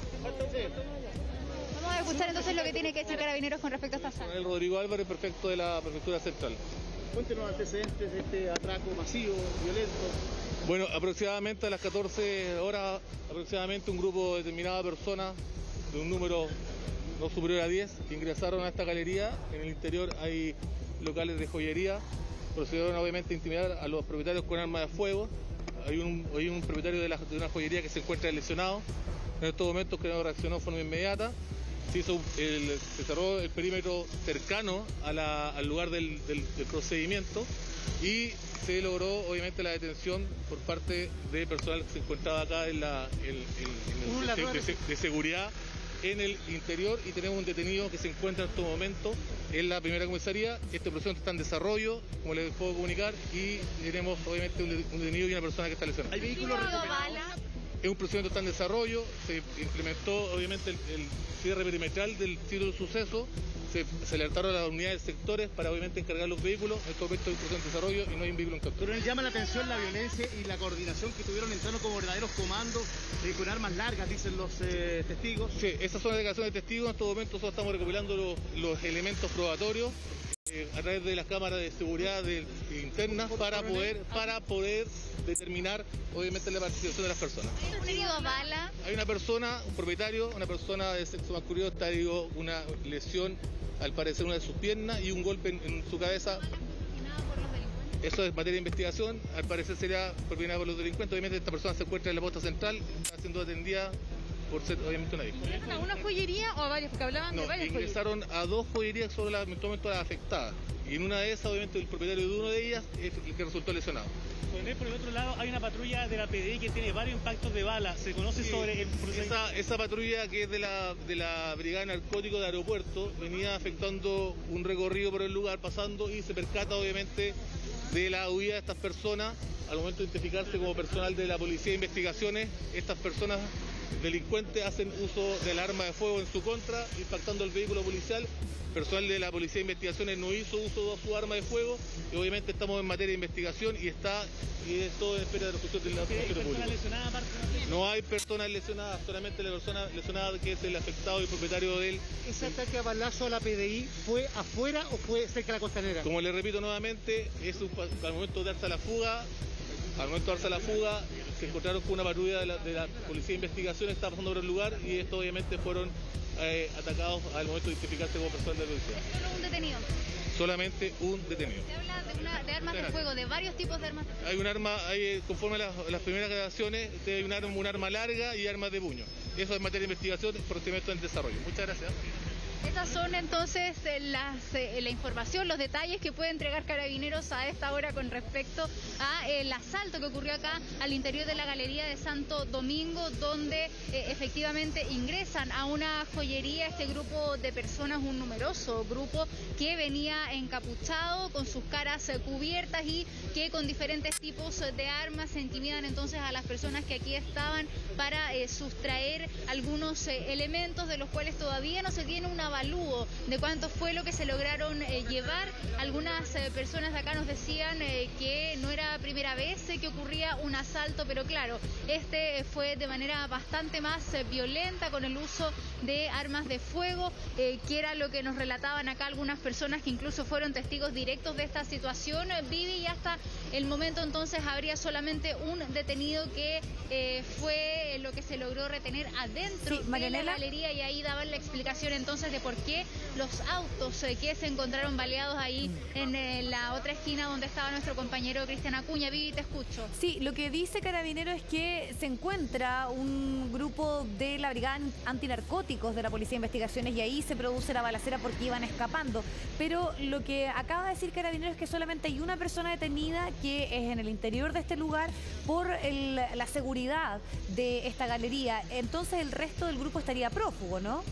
S9: Vamos a escuchar entonces lo que tiene que decir Carabineros con respecto a esta sala.
S14: El Rodrigo Álvarez, prefecto de la Prefectura Central.
S17: Cuéntenos antecedentes de este atraco masivo, violento.
S14: Bueno, aproximadamente a las 14 horas, un grupo determinado de personas, de un número no superior a 10, que ingresaron a esta galería. En el interior hay locales de joyería. Procedieron obviamente a intimidar a los propietarios con armas de fuego. Hay un propietario de una joyería que se encuentra lesionado. En estos momentos que no reaccionó de forma inmediata. Se cerró el perímetro cercano al lugar del procedimiento y se logró obviamente la detención por parte de personal que se encontraba acá en de seguridad en el interior, y tenemos un detenido que se encuentra en estos momentos en la primera comisaría. Este proceso está en desarrollo, como les puedo comunicar, y tenemos obviamente un detenido y una persona que está lesionada.
S17: ¿Hay vehículos recuperados?
S14: Es un procedimiento que está en desarrollo, se implementó obviamente el cierre perimetral del sitio del suceso, se alertaron a las unidades de sectores para obviamente encargar los vehículos. En este momento hay un proceso en desarrollo y no hay un vehículo en captura.
S17: Pero llama la atención la violencia y la coordinación que tuvieron entrando como verdaderos comandos con armas largas, dicen los testigos.
S14: Sí, esas son las declaraciones de testigos. En estos momentos nosotros estamos recopilando los elementos probatorios a través de las cámaras de seguridad internas para poder determinar obviamente la participación de las personas.
S9: ¿Ha tenido bala?
S14: Hay una persona, un propietario, una persona de sexo masculino, está una lesión, al parecer una de sus piernas y un golpe en su cabeza. Eso es materia de investigación, al parecer sería propinada por los delincuentes. Obviamente esta persona se encuentra en la posta central, está siendo atendida por ser obviamente una víctima.
S9: ¿Ingresaron a una joyería o a varias? Porque hablaban de varias joyerías.
S14: Ingresaron a dos joyerías sobre en este momento las afectadas. Y en una de esas, obviamente, el propietario de una de ellas es el que resultó lesionado.
S17: Por el otro lado, hay una patrulla de la PDI que tiene varios impactos de bala. ¿Se conoce sobre el proceso?
S14: Esa patrulla, que es de la Brigada de Narcóticos de Aeropuerto, venía efectuando un recorrido por el lugar, pasando, y se percata, obviamente, de la huida de estas personas. Al momento de identificarse como personal de la Policía de Investigaciones, estas personas delincuentes hacen uso del arma de fuego en su contra, impactando el vehículo policial. Personal de la Policía de Investigaciones no hizo uso de su arma de fuego y obviamente estamos en materia de investigación y es todo en espera de la resolución del Ministerio Público. No hay personas lesionadas, solamente la persona lesionada que es el afectado y propietario de él.
S17: ¿Ese ataque a balazo a la PDI fue afuera o fue cerca de la costanera?
S14: Como le repito nuevamente, al momento de darse a la fuga, se encontraron con una patrulla de la Policía de Investigaciones, estaba pasando por el lugar y esto obviamente fueron atacados al momento de identificarse como personas de la policía.
S9: ¿Solo un detenido?
S14: Solamente un detenido.
S9: Se habla de armas de fuego, de varios tipos de armas de fuego.
S14: Hay un arma, conforme a las primeras grabaciones, hay un arma larga y armas de puño. Eso es materia de investigación, procedimiento en desarrollo. Muchas gracias.
S9: Estas son entonces la información, los detalles que puede entregar Carabineros a esta hora con respecto al asalto que ocurrió acá al interior de la Galería de Santo Domingo, donde efectivamente ingresan a una joyería este grupo de personas, un numeroso grupo que venía encapuchado con sus caras cubiertas y que con diferentes tipos de armas se intimidan entonces a las personas que aquí estaban para sustraer algunos elementos de los cuales todavía no se tiene un avalúo de cuánto fue lo que se lograron llevar. Algunas personas de acá nos decían que no era primera vez que ocurría un asalto, pero claro, este fue de manera bastante más violenta con el uso de armas de fuego, que era lo que nos relataban acá algunas personas que incluso fueron testigos directos de esta situación, Vivi, y hasta el momento entonces habría solamente un detenido que fue lo que se logró retener adentro de la galería, y ahí daban la explicación entonces de por qué los autos que se encontraron baleados ahí en la otra esquina donde estaba nuestro compañero Cristian Acuña. Vivi, te escucho.
S2: Sí, lo que dice Carabineros es que se encuentra un grupo de la Brigada Antinarcóticos de la Policía de Investigaciones y ahí se produce la balacera porque iban escapando. Pero lo que acaba de decir Carabineros es que solamente hay una persona detenida que es en el interior de este lugar por la seguridad de esta galería. Entonces el resto del grupo estaría prófugo, ¿no?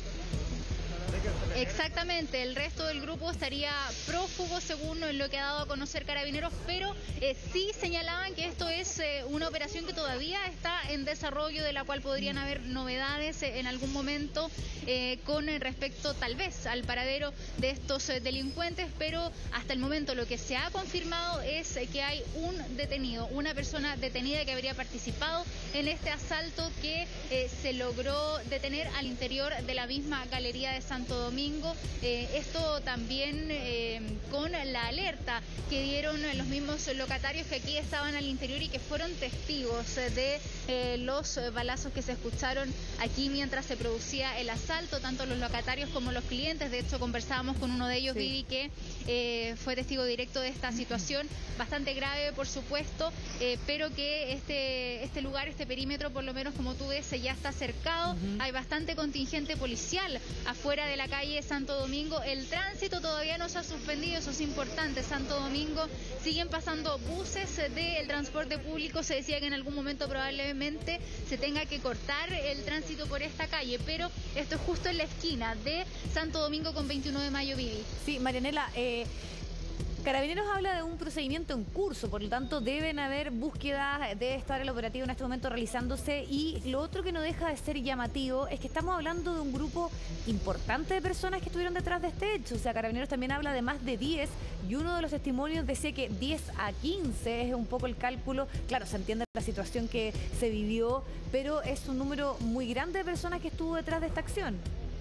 S9: Exactamente, el resto del grupo estaría prófugo según lo que ha dado a conocer Carabineros, pero sí señalaban que esto es una operación que todavía está en desarrollo, de la cual podrían haber novedades en algún momento con respecto tal vez al paradero de estos delincuentes, pero hasta el momento lo que se ha confirmado es que hay un detenido, una persona detenida que habría participado en este asalto que se logró detener al interior de la misma Galería de Santo Domingo. Esto también con la alerta que dieron los mismos locatarios que aquí estaban al interior y que fueron testigos de los balazos que se escucharon aquí mientras se producía el asalto, tanto los locatarios como los clientes. De hecho, conversábamos con uno de ellos, Vivi, que fue testigo directo de esta situación, bastante grave, por supuesto, pero que este lugar, este perímetro, por lo menos como tú ves, ya está cercado. Hay bastante contingente policial afuera de la calle Santo Domingo. El tránsito todavía no se ha suspendido, eso es importante. Santo Domingo siguen pasando buses del transporte público. Se decía que en algún momento probablemente se tenga que cortar el tránsito por esta calle, pero esto es justo en la esquina de Santo Domingo con 21 de mayo, Vivi.
S2: Sí, Marianela, Carabineros habla de un procedimiento en curso, por lo tanto deben haber búsquedas, debe estar el operativo en este momento realizándose, y lo otro que no deja de ser llamativo es que estamos hablando de un grupo importante de personas que estuvieron detrás de este hecho. O sea, Carabineros también habla de más de 10 y uno de los testimonios decía que 10 a 15 es un poco el cálculo. Claro, se entiende la situación que se vivió, pero es un número muy grande de personas que estuvo detrás de esta acción.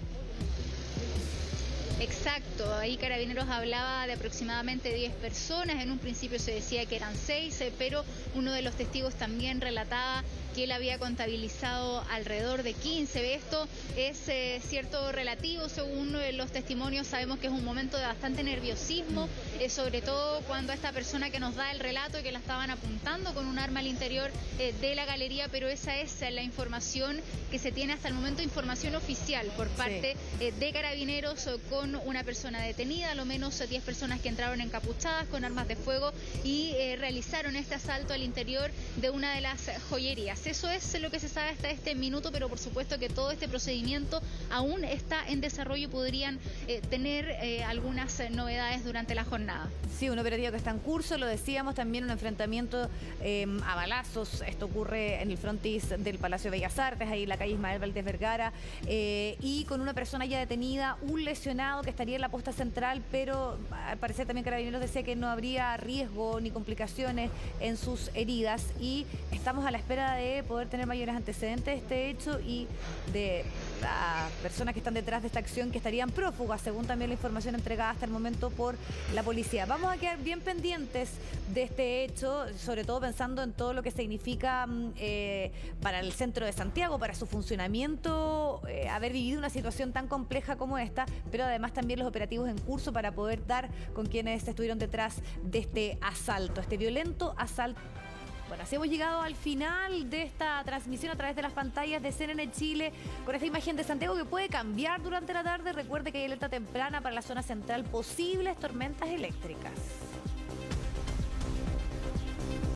S9: Exacto, ahí Carabineros hablaba de aproximadamente 10 personas, en un principio se decía que eran 6, pero uno de los testigos también relataba que él había contabilizado alrededor de 15. Esto es cierto relativo, según los testimonios. Sabemos que es un momento de bastante nerviosismo, sobre todo cuando esta persona que nos da el relato y que la estaban apuntando con un arma al interior de la galería, pero esa es la información que se tiene hasta el momento, información oficial por parte de Carabineros, con una persona detenida, a lo menos 10 personas que entraron encapuchadas con armas de fuego y realizaron este asalto al interior de una de las joyerías. más. Eso es lo que se sabe hasta este minuto, pero por supuesto que todo este procedimiento aún está en desarrollo y podrían tener algunas novedades durante la jornada.
S2: Sí, un operativo que está en curso, lo decíamos, también un enfrentamiento a balazos. Esto ocurre en el frontis del Palacio de Bellas Artes, ahí en la calle Ismael Valdés Vergara, y con una persona ya detenida, un lesionado que estaría en la posta central, pero al parecer también Carabineros decía que no habría riesgo ni complicaciones en sus heridas, y estamos a la espera de poder tener mayores antecedentes de este hecho y de las personas que están detrás de esta acción, que estarían prófugas, según también la información entregada hasta el momento por la policía. Vamos a quedar bien pendientes de este hecho, sobre todo pensando en todo lo que significa para el centro de Santiago, para su funcionamiento, haber vivido una situación tan compleja como esta, pero además también los operativos en curso para poder dar con quienes estuvieron detrás de este asalto, este violento asalto. Bueno, así hemos llegado al final de esta transmisión a través de las pantallas de CNN Chile, con esta imagen de Santiago que puede cambiar durante la tarde. Recuerde que hay alerta temprana para la zona central, posibles tormentas eléctricas.